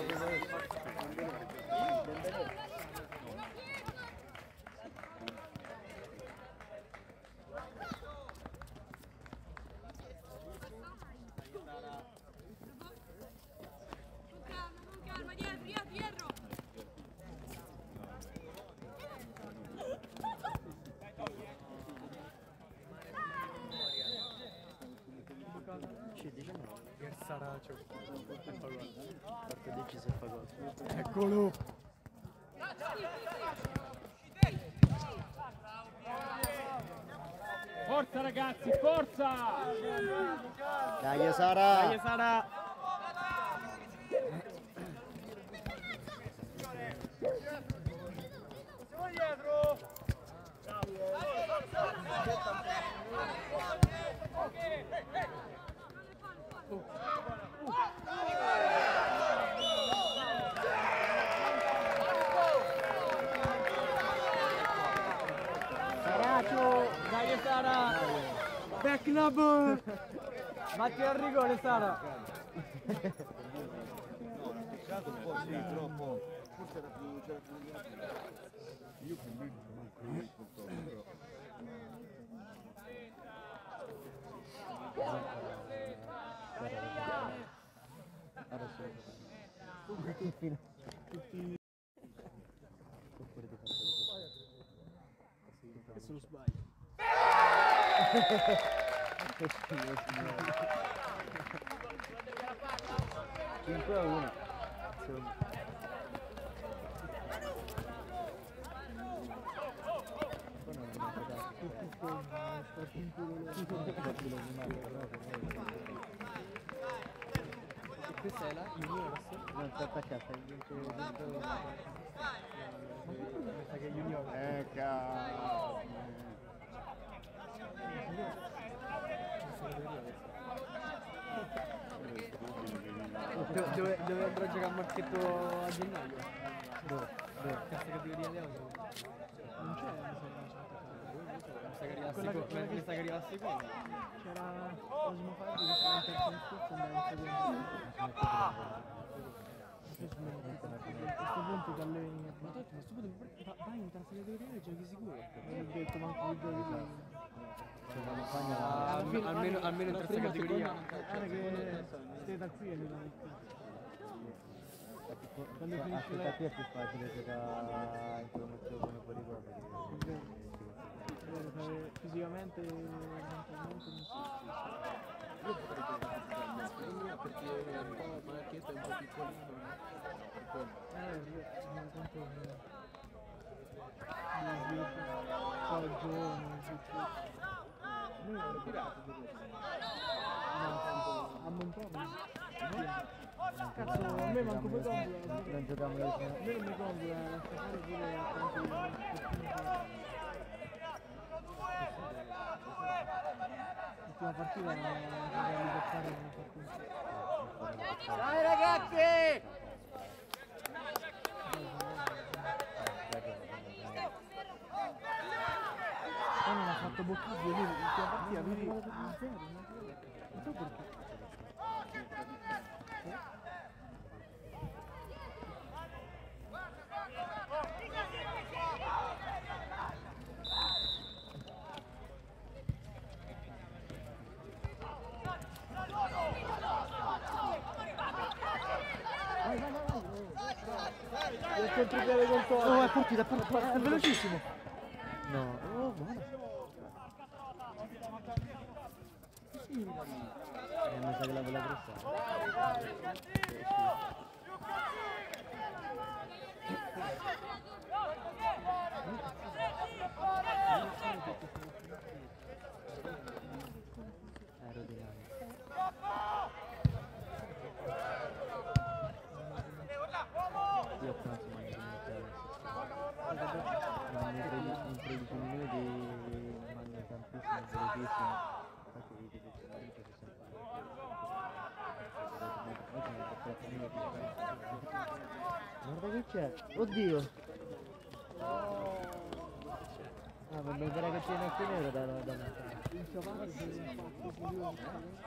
[SPEAKER 7] Eccolo!
[SPEAKER 5] Forza ragazzi, forza!
[SPEAKER 1] Dai Sara!
[SPEAKER 5] Dai Sara!
[SPEAKER 1] Dai Sara!
[SPEAKER 7] Back club!
[SPEAKER 1] Batti al rigore Sara!
[SPEAKER 2] Peccato un po' sì, troppo. Forse era più, c'era più di io con lui manco lui purtroppo.
[SPEAKER 7] Adesso lo sbaglio.
[SPEAKER 1] cinque a uno.
[SPEAKER 7] Questa è la Junior?
[SPEAKER 1] Non sta attaccata, è vinto mi
[SPEAKER 7] sa che è Junior.
[SPEAKER 2] Eh cazzo.
[SPEAKER 7] Dove, dove andrò a giocare a Marchetto a gennaio? Dove? Dove? Cassa categoria Leo? Non c'è, mi sa che arriva a seconda. C'era Osmo Fabio che stava in terza in scorso e andava in seconda. A questo punto ti alleni. Ma tu, ma a questo punto vai in terza categoria e giochi sicuro? Non ho detto manco di giochi. Almeno, almeno in terza categoria. Guarda che stai da qui e lui da quando finisce la...
[SPEAKER 1] qui è più facile giocare in promozione fuori qua.
[SPEAKER 7] Fisicamente e mentalmente non si
[SPEAKER 6] io potrei giocare perché un po' Marchetto è un po' piccolino, no? Per quello.
[SPEAKER 7] Eh, io mi conto di sviluppo, sono giovane, tutto. Noi non lo tirato per a Montone. Cazzo, a me manco per conto. Non giochiamo le a me non mi conto, lascia fare pure l'ultima partita non dobbiamo giocare una partita.
[SPEAKER 4] Dai ragazzi!
[SPEAKER 7] Poi non ha fatto boccare, lui l'ultima partita, lui non zero, non so perché. Vai, vai, vai, vai. Il contropiede con Toro. Oh, è partita, è partita, è velocissimo. No, oh, buona. Eh, mi sa che la vuole pressare. Aerodinamica. Io penso mai di in tredici minuti manda tantissimo, velocissimo. Infatti vedi che c'è guarda che c'è, oddio! Ah, ma mi pare che c'è anche nero da da un cavallo per un fatto curioso.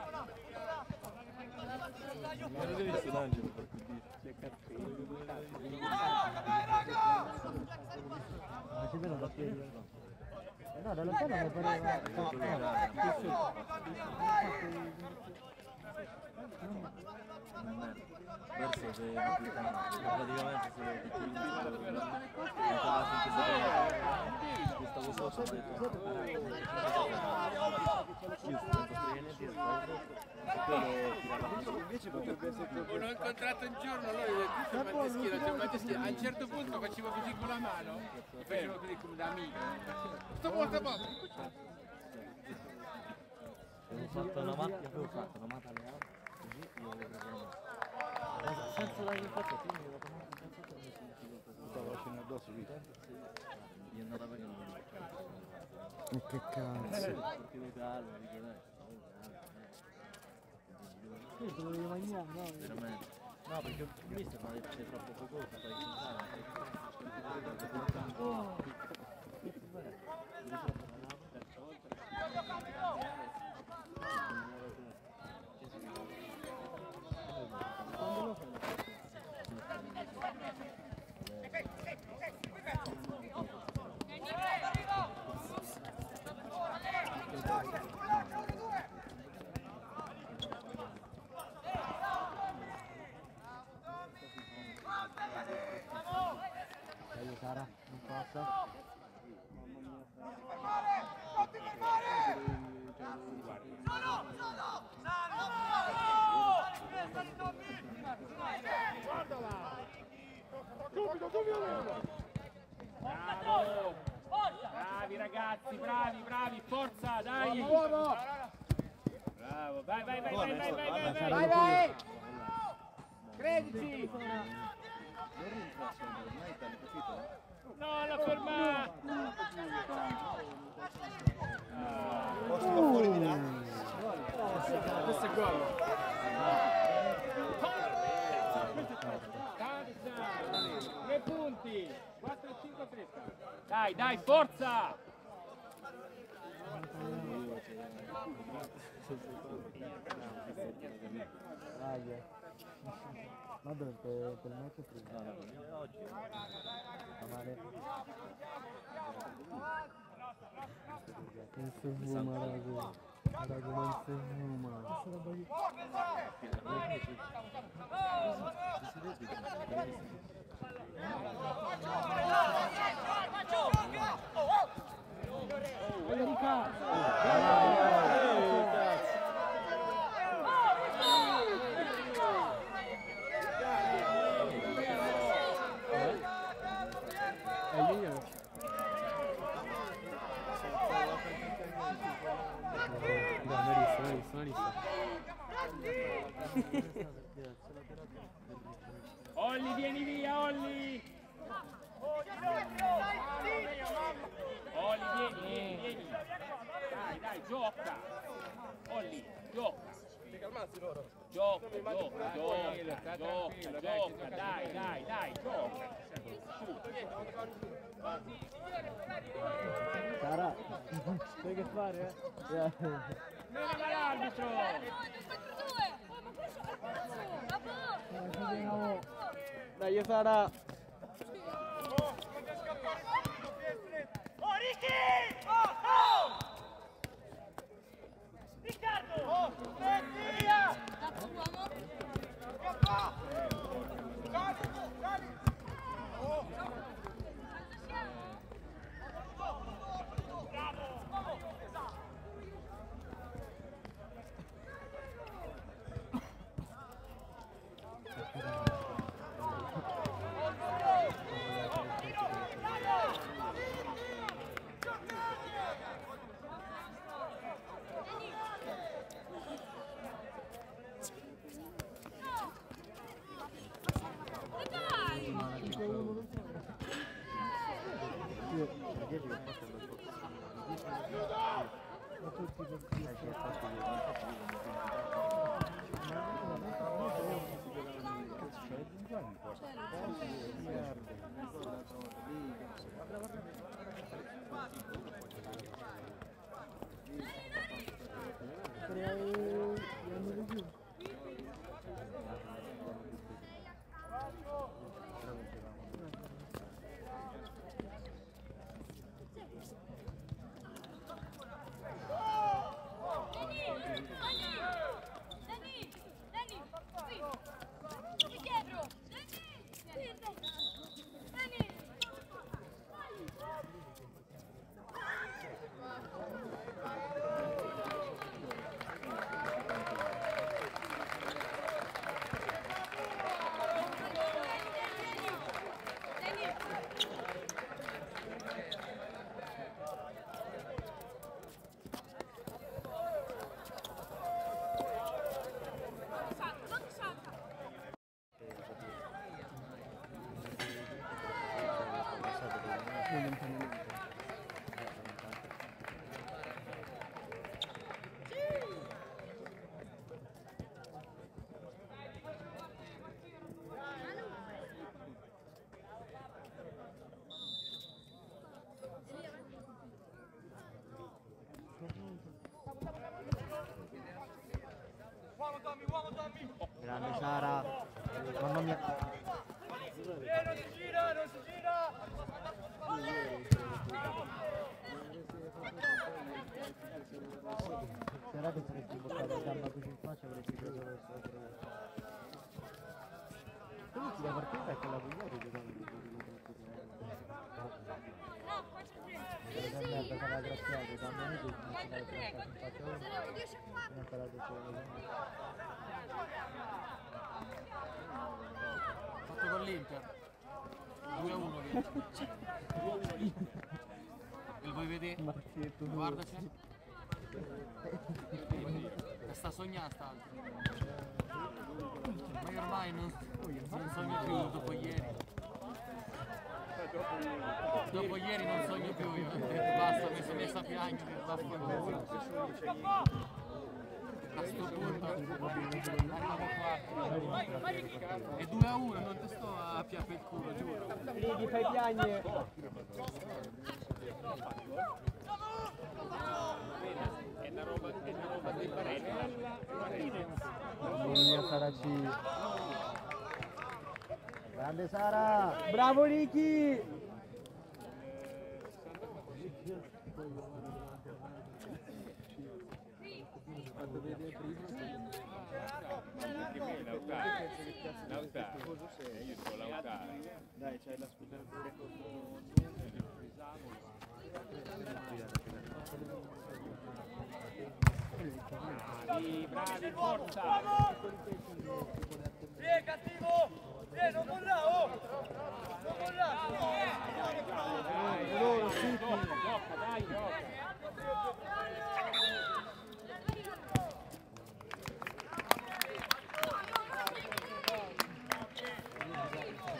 [SPEAKER 6] Non avete visto l'angelo per cui dice cazzo.
[SPEAKER 7] Ma si vede da piedi? Eh no, da lontano mi pareva.
[SPEAKER 6] Verso se praticamente se lo invece potrebbe essere
[SPEAKER 5] l'ho incontrato un giorno, lui c'è un Mateschino, c'è un Mateschino, a un certo punto facevo così con la mano, facevo così come da amico. Sto molto poco.
[SPEAKER 6] Avevo fatto una macchina, avevo fatto una macchina alle altre, così io avevo preso una macchina. Senza la infatti, quindi avevo fatto una macchina,
[SPEAKER 2] Stavo facendo addosso lì.
[SPEAKER 6] gli è andata bene.
[SPEAKER 7] Ma che cazzo?
[SPEAKER 6] Perché lo calmo, dico dai.
[SPEAKER 7] Sì, te lo devi mangiare, no?
[SPEAKER 6] Veramente. No, perché ho visto che mi ha detto c'è troppo poco, fai
[SPEAKER 7] Dai Sara, non posso.
[SPEAKER 5] Bravo! Bravi ragazzi, bravi, bravi, forza, dai!
[SPEAKER 4] Buono!
[SPEAKER 5] Bravo, vai, vai, vai, vai, vai, vai, vai, vai!
[SPEAKER 4] Vai, vai! Credici!
[SPEAKER 5] No, la ferma!
[SPEAKER 2] Posso far fuori di là?
[SPEAKER 5] Questo è gol! Tre punti! quattro cinque tre. Dai, dai, forza!
[SPEAKER 7] Dai. Ma dove per, per il match prima?
[SPEAKER 6] oggi.
[SPEAKER 7] Amare. Non si fuma, rago. Rago, non si fuma.
[SPEAKER 5] Olli, vieni via, Olli! Olli, vieni, vieni, vieni! Dai, dai, gioca! Olli, gioca! Gioca, gioca, gioca, gioca, gioca, dai, dai, dai, gioca!
[SPEAKER 7] Sara, sai che fare, eh?
[SPEAKER 5] Bene dall'arbitro!
[SPEAKER 7] Dai, Sara!
[SPEAKER 4] Oh, Ricky! Oh, oh! Riccardo! Oh, via!
[SPEAKER 7] Grande Sara, mamma mia.
[SPEAKER 4] Eh, non si gira, non si gira!
[SPEAKER 7] Sara che saresti imboccato la gamba così in faccia avresti preso lo stesso. Comunque la partita è quella pugliata giocando di per merda sarà graziato, da me che non si deve trattare in faccia ora. Non sarà
[SPEAKER 6] Fatto con l'Inter due a uno lo vuoi vedere? Guardaci sta sognando st'altro ma io ormai non, non sogno più dopo ieri dopo ieri non sogno più io ho detto basta mi sono messa a piangere a sto punto arriviamo qua e due a uno non ti sto a piappe il culo giuro
[SPEAKER 7] lì ti fai piagne.
[SPEAKER 5] È una roba, è una roba di Barella.
[SPEAKER 7] Mia Sara C. Grande Sara! Bravo Ricky!
[SPEAKER 5] Lautaro, io dico Lautaro.
[SPEAKER 6] dai c'hai la scusa
[SPEAKER 5] Bravi, bravi, forza!
[SPEAKER 4] Sì, è cattivo! Sì, non molla, oh! Non molla!
[SPEAKER 5] Dai, dai, gioca, gioca, dai, gioca!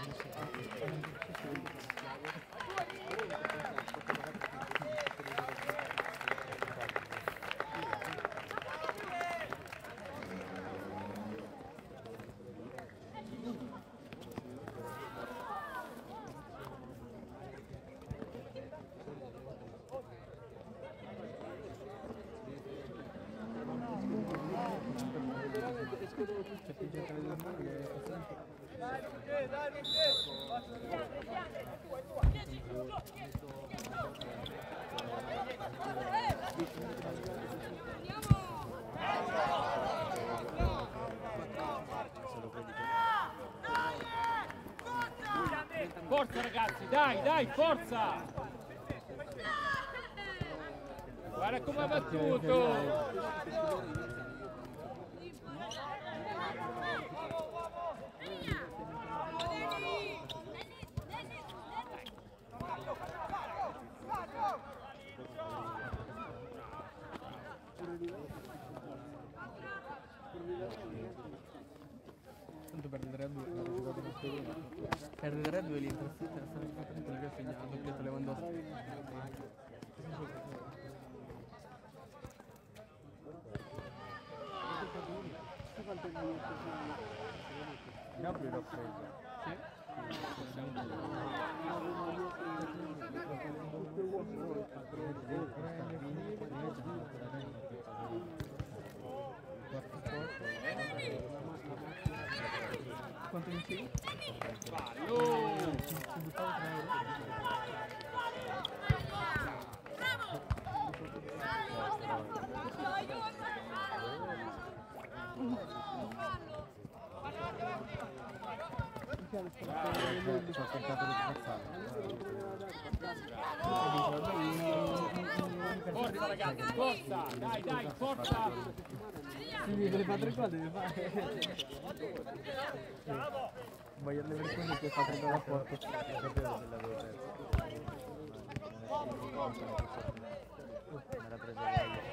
[SPEAKER 5] Forza ragazzi, dai, dai, forza! Guarda come ha battuto!
[SPEAKER 7] Tanto per il tre a due per il tre a due lì in classifica era stato fatto quello che ha segnato, ha doppiato Lewandowski.
[SPEAKER 6] Gabriele l'ho preso.
[SPEAKER 7] Quanto mi chiedi?
[SPEAKER 6] Ci ho cercato di spazzare.
[SPEAKER 5] Forza ragazzi, forza! Dai, dai, forza!
[SPEAKER 7] Si deve fare tre qua, deve fare. Voglio le persone che fa tre gol a porta.
[SPEAKER 6] Me l'ha presa lei.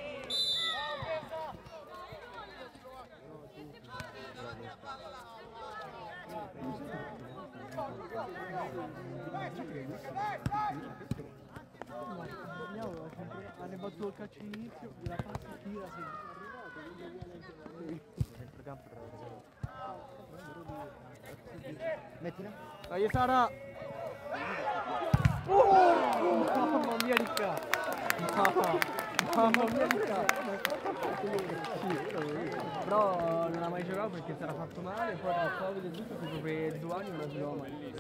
[SPEAKER 7] Hanno battuto il calcio inizio, la passa tira sempre.
[SPEAKER 6] Centrocampo mettila.
[SPEAKER 7] Dai Sara! Oh! Mamma mia Ricca! Mamma mia Ricca! Però non ha mai giocato perché si era fatto male, poi tra il Covid e tutto, tipo per due anni non ha giocato mai.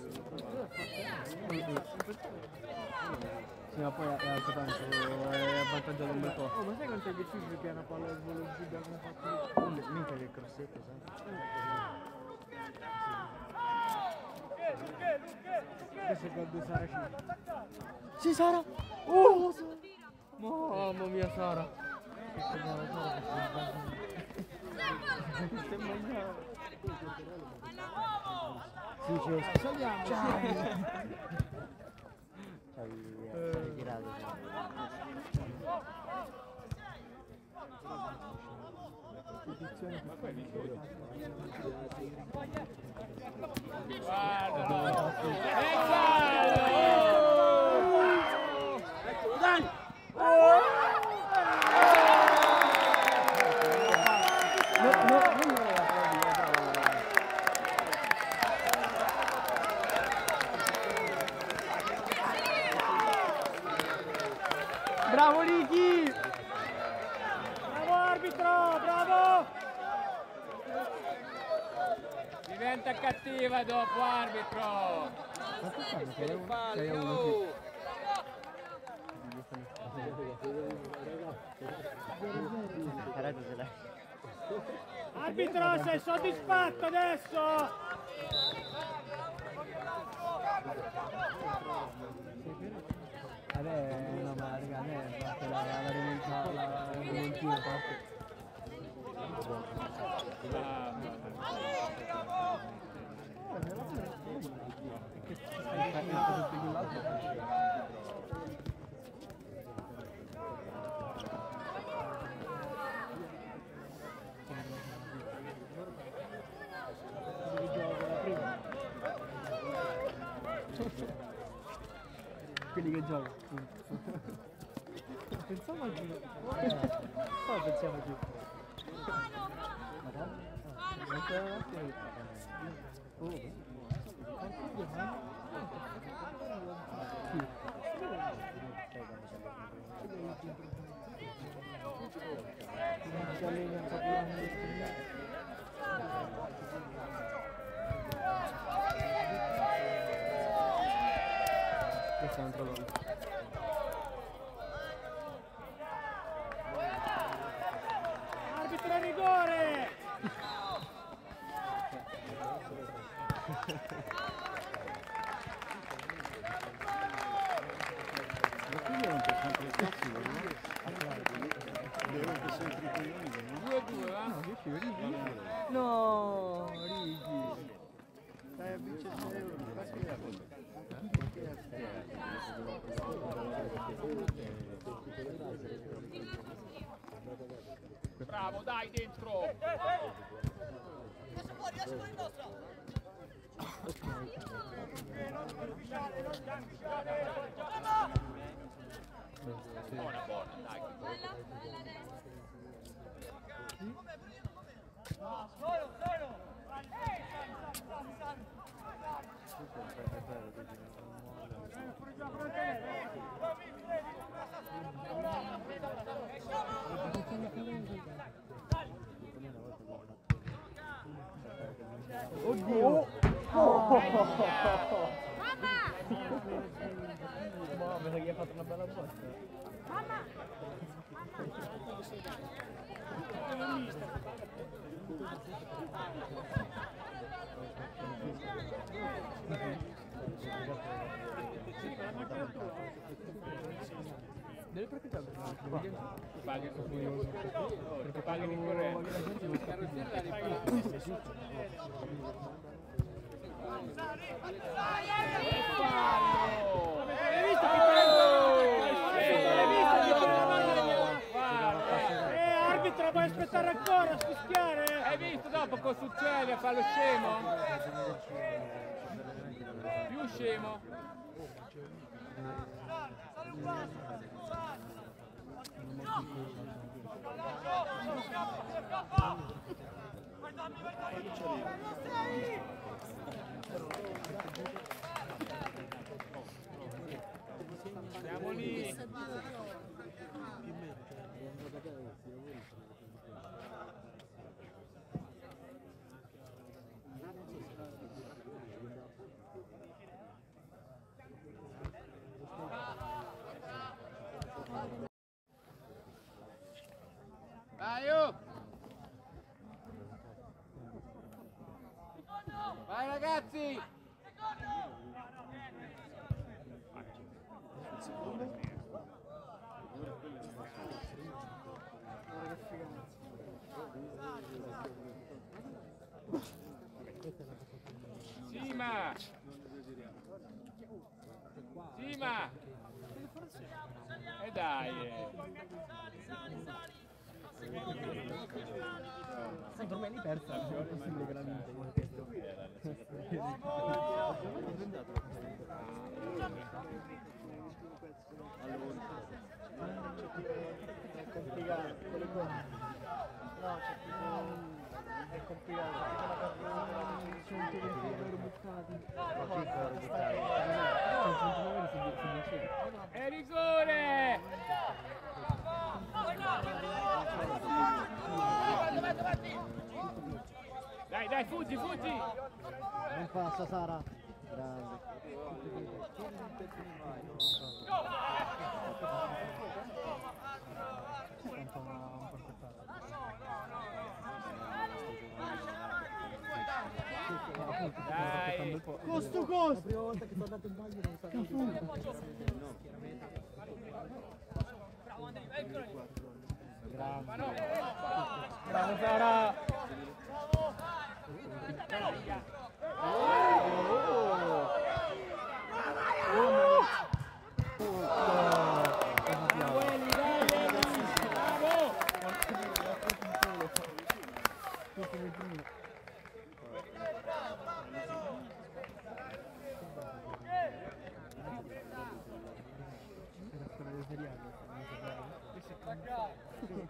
[SPEAKER 7] Sì, ma poi è alto tanto, è avvantaggiato un bel po'. Oh, ma sai quanto è difficile che una palla al volo giù da come fatto?
[SPEAKER 6] Mica che crossetto, sai?
[SPEAKER 7] Questo è gol di Sara cinque. Sì, Sara! Oh! Mamma mia, Sara! Che brava Sara che stai mangiando.
[SPEAKER 6] Sì, ci
[SPEAKER 7] Saliamo!
[SPEAKER 6] Ciao! Hai ritirato.
[SPEAKER 7] Dai! Bravo Ricky!
[SPEAKER 4] Bravo arbitro, bravo!
[SPEAKER 5] Diventa cattiva dopo arbitro!
[SPEAKER 7] Ma tu sai che è un sei a uno
[SPEAKER 4] Arbitro, sei soddisfatto adesso?
[SPEAKER 7] Vabbè, no, ma raga, è fatta la, la rimonta, la rimontina parte. Quelli che giocano, pensiamo a chi. Poi pensiamo a chi. Oh, questo è un altro gol.
[SPEAKER 4] Arbitro rigore!
[SPEAKER 2] Ma qui rompe sempre il cazzo, no? Rompe sempre i coglioni, no?
[SPEAKER 5] due a due, va?
[SPEAKER 7] No, che figo, Righi. No, Righi. Dai, a vincere sei euro.
[SPEAKER 5] Bravo, dai, dentro! Buona, buona, dai.
[SPEAKER 7] Oddio!
[SPEAKER 10] Mamma!
[SPEAKER 7] No, mi sa che gli ha fatto una bella botta.
[SPEAKER 10] Mamma!
[SPEAKER 7] Delle proprietà perché
[SPEAKER 5] Paghi perché paghi l'incorrente.
[SPEAKER 4] Hai visto che Hai visto che Eh, arbitro, puoi aspettare ancora a fischiare?
[SPEAKER 5] Hai visto dopo cosa succede? Fa lo scemo? Più scemo? Siamo lì. Vai, oh. Vai ragazzi! Sima! Sima! E dai!
[SPEAKER 7] per me lì persa, non è possibile che la vinta. È complicato, con le gomme. No, c'è tipo... è complicato, c'è la carrozza, centoventi euro buttati. Ma che caro buttati? centonove euro si vinceva.
[SPEAKER 5] E rigore! Dai, dai, fuggi, fuggi!
[SPEAKER 7] Non passa Sara. Grande.
[SPEAKER 5] Dai!
[SPEAKER 7] Costo costo! La prima volta che ti ho dato il bagno non sapevo più. Bravo! Bravo Sara!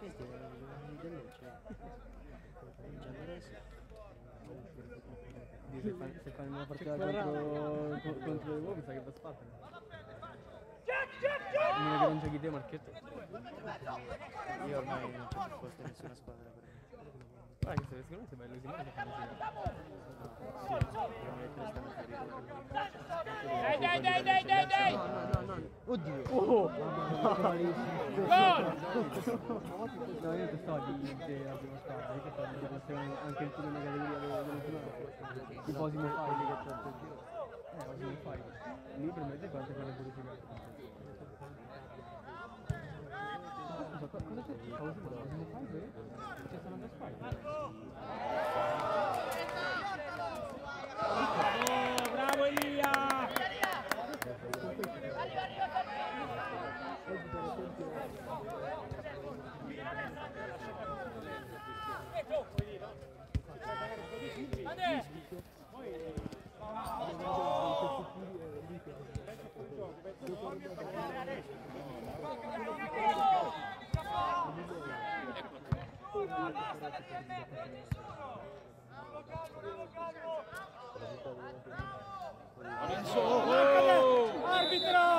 [SPEAKER 7] Questi del luce. Se fa, se fa una partita contro, contro le uomini sa che va sfatto. Non è che non giochi te Marchetto.
[SPEAKER 1] Io ormai non c'è più posto in nessuna squadra per me.
[SPEAKER 7] Guarda che secondo me se vai all'usimale ti fanno
[SPEAKER 4] Dai, dai, dai, dai, dai, dai!
[SPEAKER 7] No, no, no, no. Oddio! Oh!
[SPEAKER 4] Gol!
[SPEAKER 7] No, io pensavo di che la prima squadra, io pensavo di essere anche il turno nella categoria dello finale. Tipo Osimo Fai che c'è il giro. Eh, Osimo Fai. Lì per me te quante cose purificate. Scusa, cosa c'è? Osimo Fai, vero? C'è stato una Fai.
[SPEAKER 4] Oh, bravo Elia! Arbitro!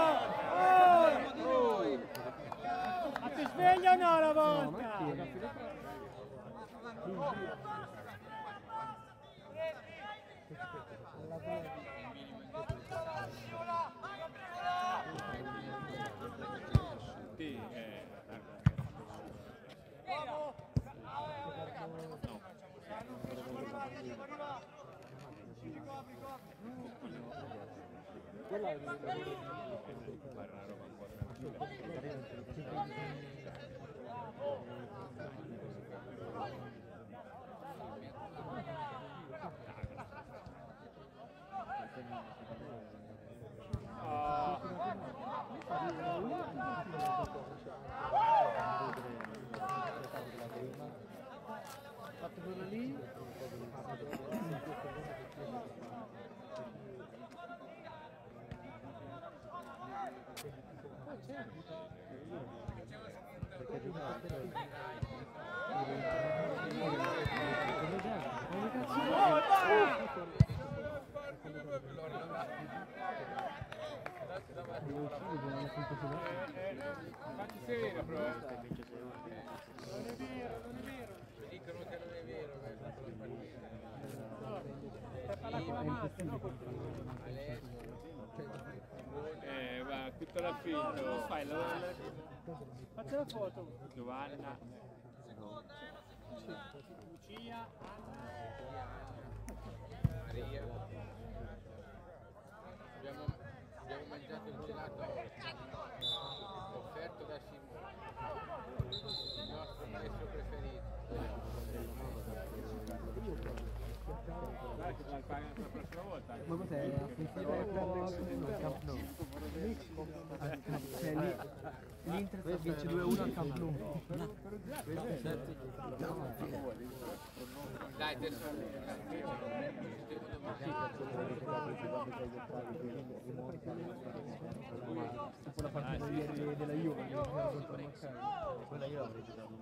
[SPEAKER 4] Ma ti sveglia o no la volta?
[SPEAKER 7] Fatto quello lì.
[SPEAKER 4] Fatti severo però. Non è vero, non è vero.
[SPEAKER 6] Dicono che non è vero.
[SPEAKER 4] Stai parlando con la macchina, no? Eh, va, tutto la finta. Lo fai? Lo... Faccio la foto. Giovanna. Lucia.
[SPEAKER 6] Maria. Abbiamo, abbiamo mangiato il gelato offerto da Simone, il nostro maestro preferito.
[SPEAKER 4] Dai, che la pagano la prossima volta.
[SPEAKER 7] Ma cos'è? A sentire il Camp Nou. Cioè lì l'Inter vince due a uno al Camp Nou.
[SPEAKER 6] Dai, adesso
[SPEAKER 7] tipo la partita di ieri della Juve contro il Maccabi.
[SPEAKER 1] Quella io l'avrei giocato.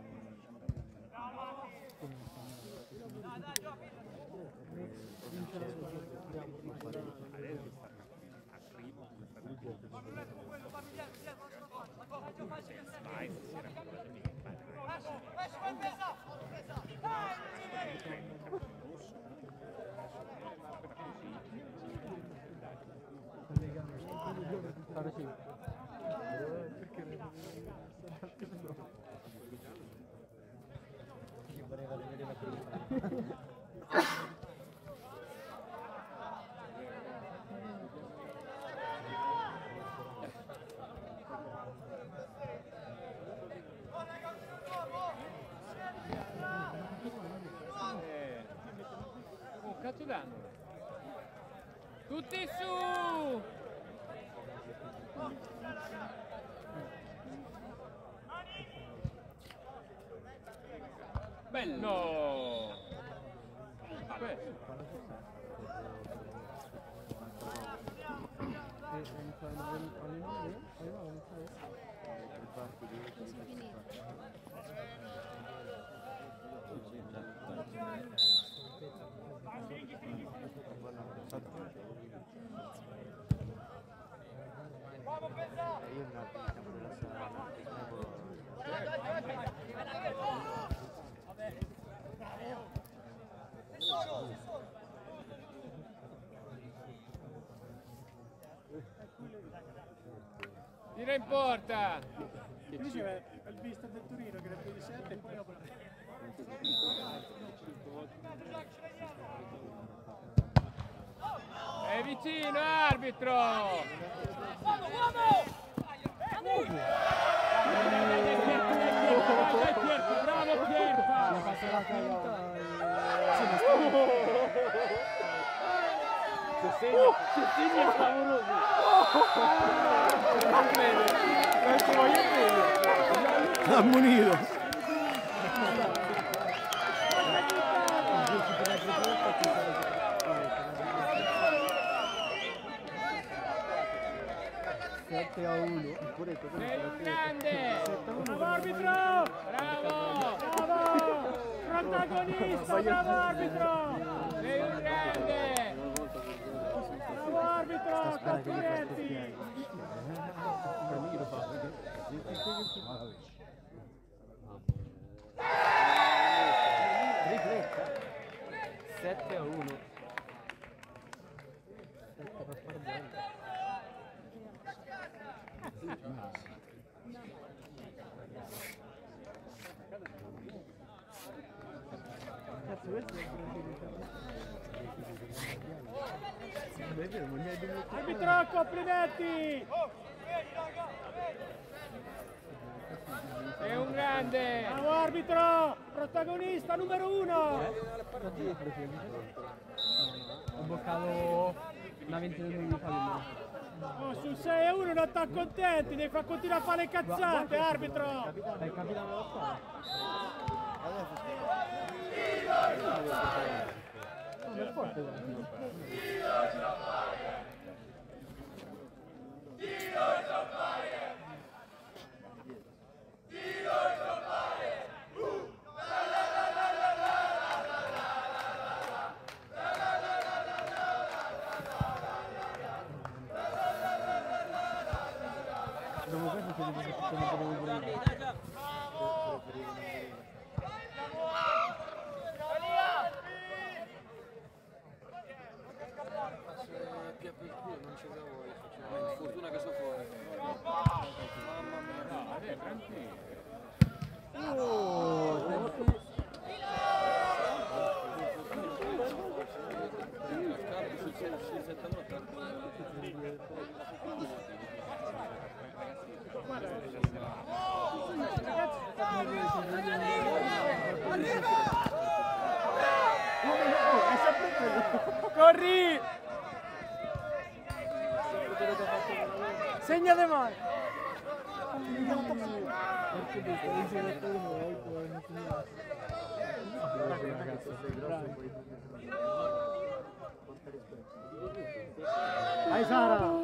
[SPEAKER 7] Guarda sì. Perché voleva vedere la prima.
[SPEAKER 4] Oh, cazzo danno? Tutti su! Bello! Vabbè.
[SPEAKER 7] E
[SPEAKER 5] Tira in porta!
[SPEAKER 7] Qui c'è il vista del Torino che era più di sette e poi dopo
[SPEAKER 5] È vicino, arbitro! Uomo, uomo! Bravo Pierpa!
[SPEAKER 7] Cestini è clamoroso! Non ci voglio bene!
[SPEAKER 1] Ammonito! sette a uno.
[SPEAKER 5] Sei un grande!
[SPEAKER 7] Bravo arbitro!
[SPEAKER 5] Bravo!
[SPEAKER 7] Bravo! Protagonista! Bravo arbitro!
[SPEAKER 5] Sei un grande!
[SPEAKER 7] Bravo arbitro! Complimenti!
[SPEAKER 1] Tripletta. sette a uno.
[SPEAKER 7] Arbitro, complimenti!
[SPEAKER 5] Sei un grande!
[SPEAKER 7] Bravo arbitro! Protagonista numero uno!
[SPEAKER 1] Ho bloccato una ventina di minuti fa.
[SPEAKER 7] Oh, sul sei a uno non sta contenti, devi far continuare a fare le cazzate, arbitro!
[SPEAKER 1] È il capitano della squadra. Non è forte, dopo questo si vede che sono
[SPEAKER 9] non c'è da voi, fortuna che sono fuori. Mamma mia.
[SPEAKER 5] No, vabbè, tranquillo.
[SPEAKER 7] Corri! Segna de mano! Vai Sara!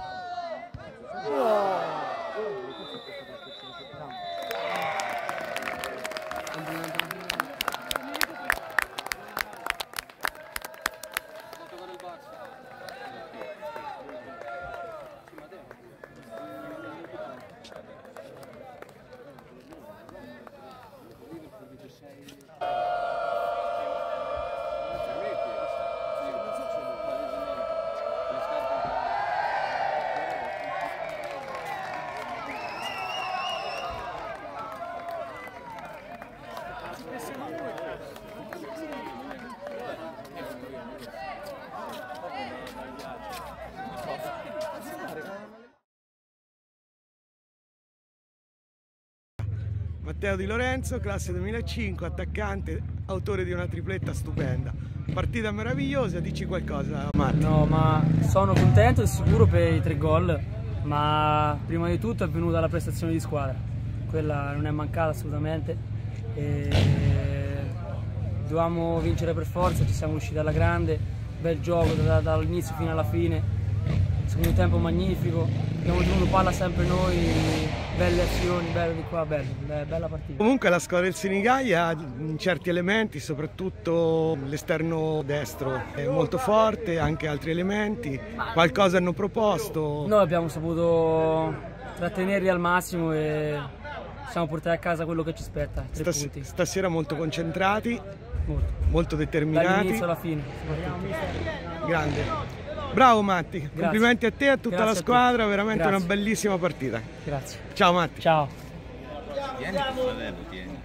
[SPEAKER 11] Matteo Di Lorenzo, classe duemilacinque, attaccante, autore di una tripletta stupenda. Partita meravigliosa, dici qualcosa Matti?
[SPEAKER 12] No, ma sono contento e sicuro per i tre gol, ma prima di tutto è venuta la prestazione di squadra. Quella non è mancata assolutamente. E dovevamo vincere per forza, ci siamo usciti alla grande, bel gioco da, dall'inizio fino alla fine. secondo tempo magnifico, abbiamo tenuto palla sempre noi, belle azioni, bello di qua, bello, be- bella partita.
[SPEAKER 11] Comunque la squadra del Senigallia ha in certi elementi, soprattutto l'esterno destro è molto forte, anche altri elementi, qualcosa hanno proposto.
[SPEAKER 12] Noi abbiamo saputo trattenerli al massimo e siamo portati a casa quello che ci spetta, tre
[SPEAKER 11] Stas-
[SPEAKER 12] punti.
[SPEAKER 11] Stasera molto concentrati,
[SPEAKER 12] molto,
[SPEAKER 11] molto determinati.
[SPEAKER 12] Dall'inizio alla fine, soprattutto.
[SPEAKER 11] Grande. Bravo Matti,
[SPEAKER 12] Grazie.
[SPEAKER 11] complimenti a te e a tutta
[SPEAKER 12] Grazie
[SPEAKER 11] la
[SPEAKER 12] a
[SPEAKER 11] squadra,
[SPEAKER 12] tutti.
[SPEAKER 11] veramente
[SPEAKER 12] Grazie.
[SPEAKER 11] una bellissima partita.
[SPEAKER 12] Grazie.
[SPEAKER 11] Ciao Matti.
[SPEAKER 12] Ciao.
[SPEAKER 2] Tieni il fratello, tieni.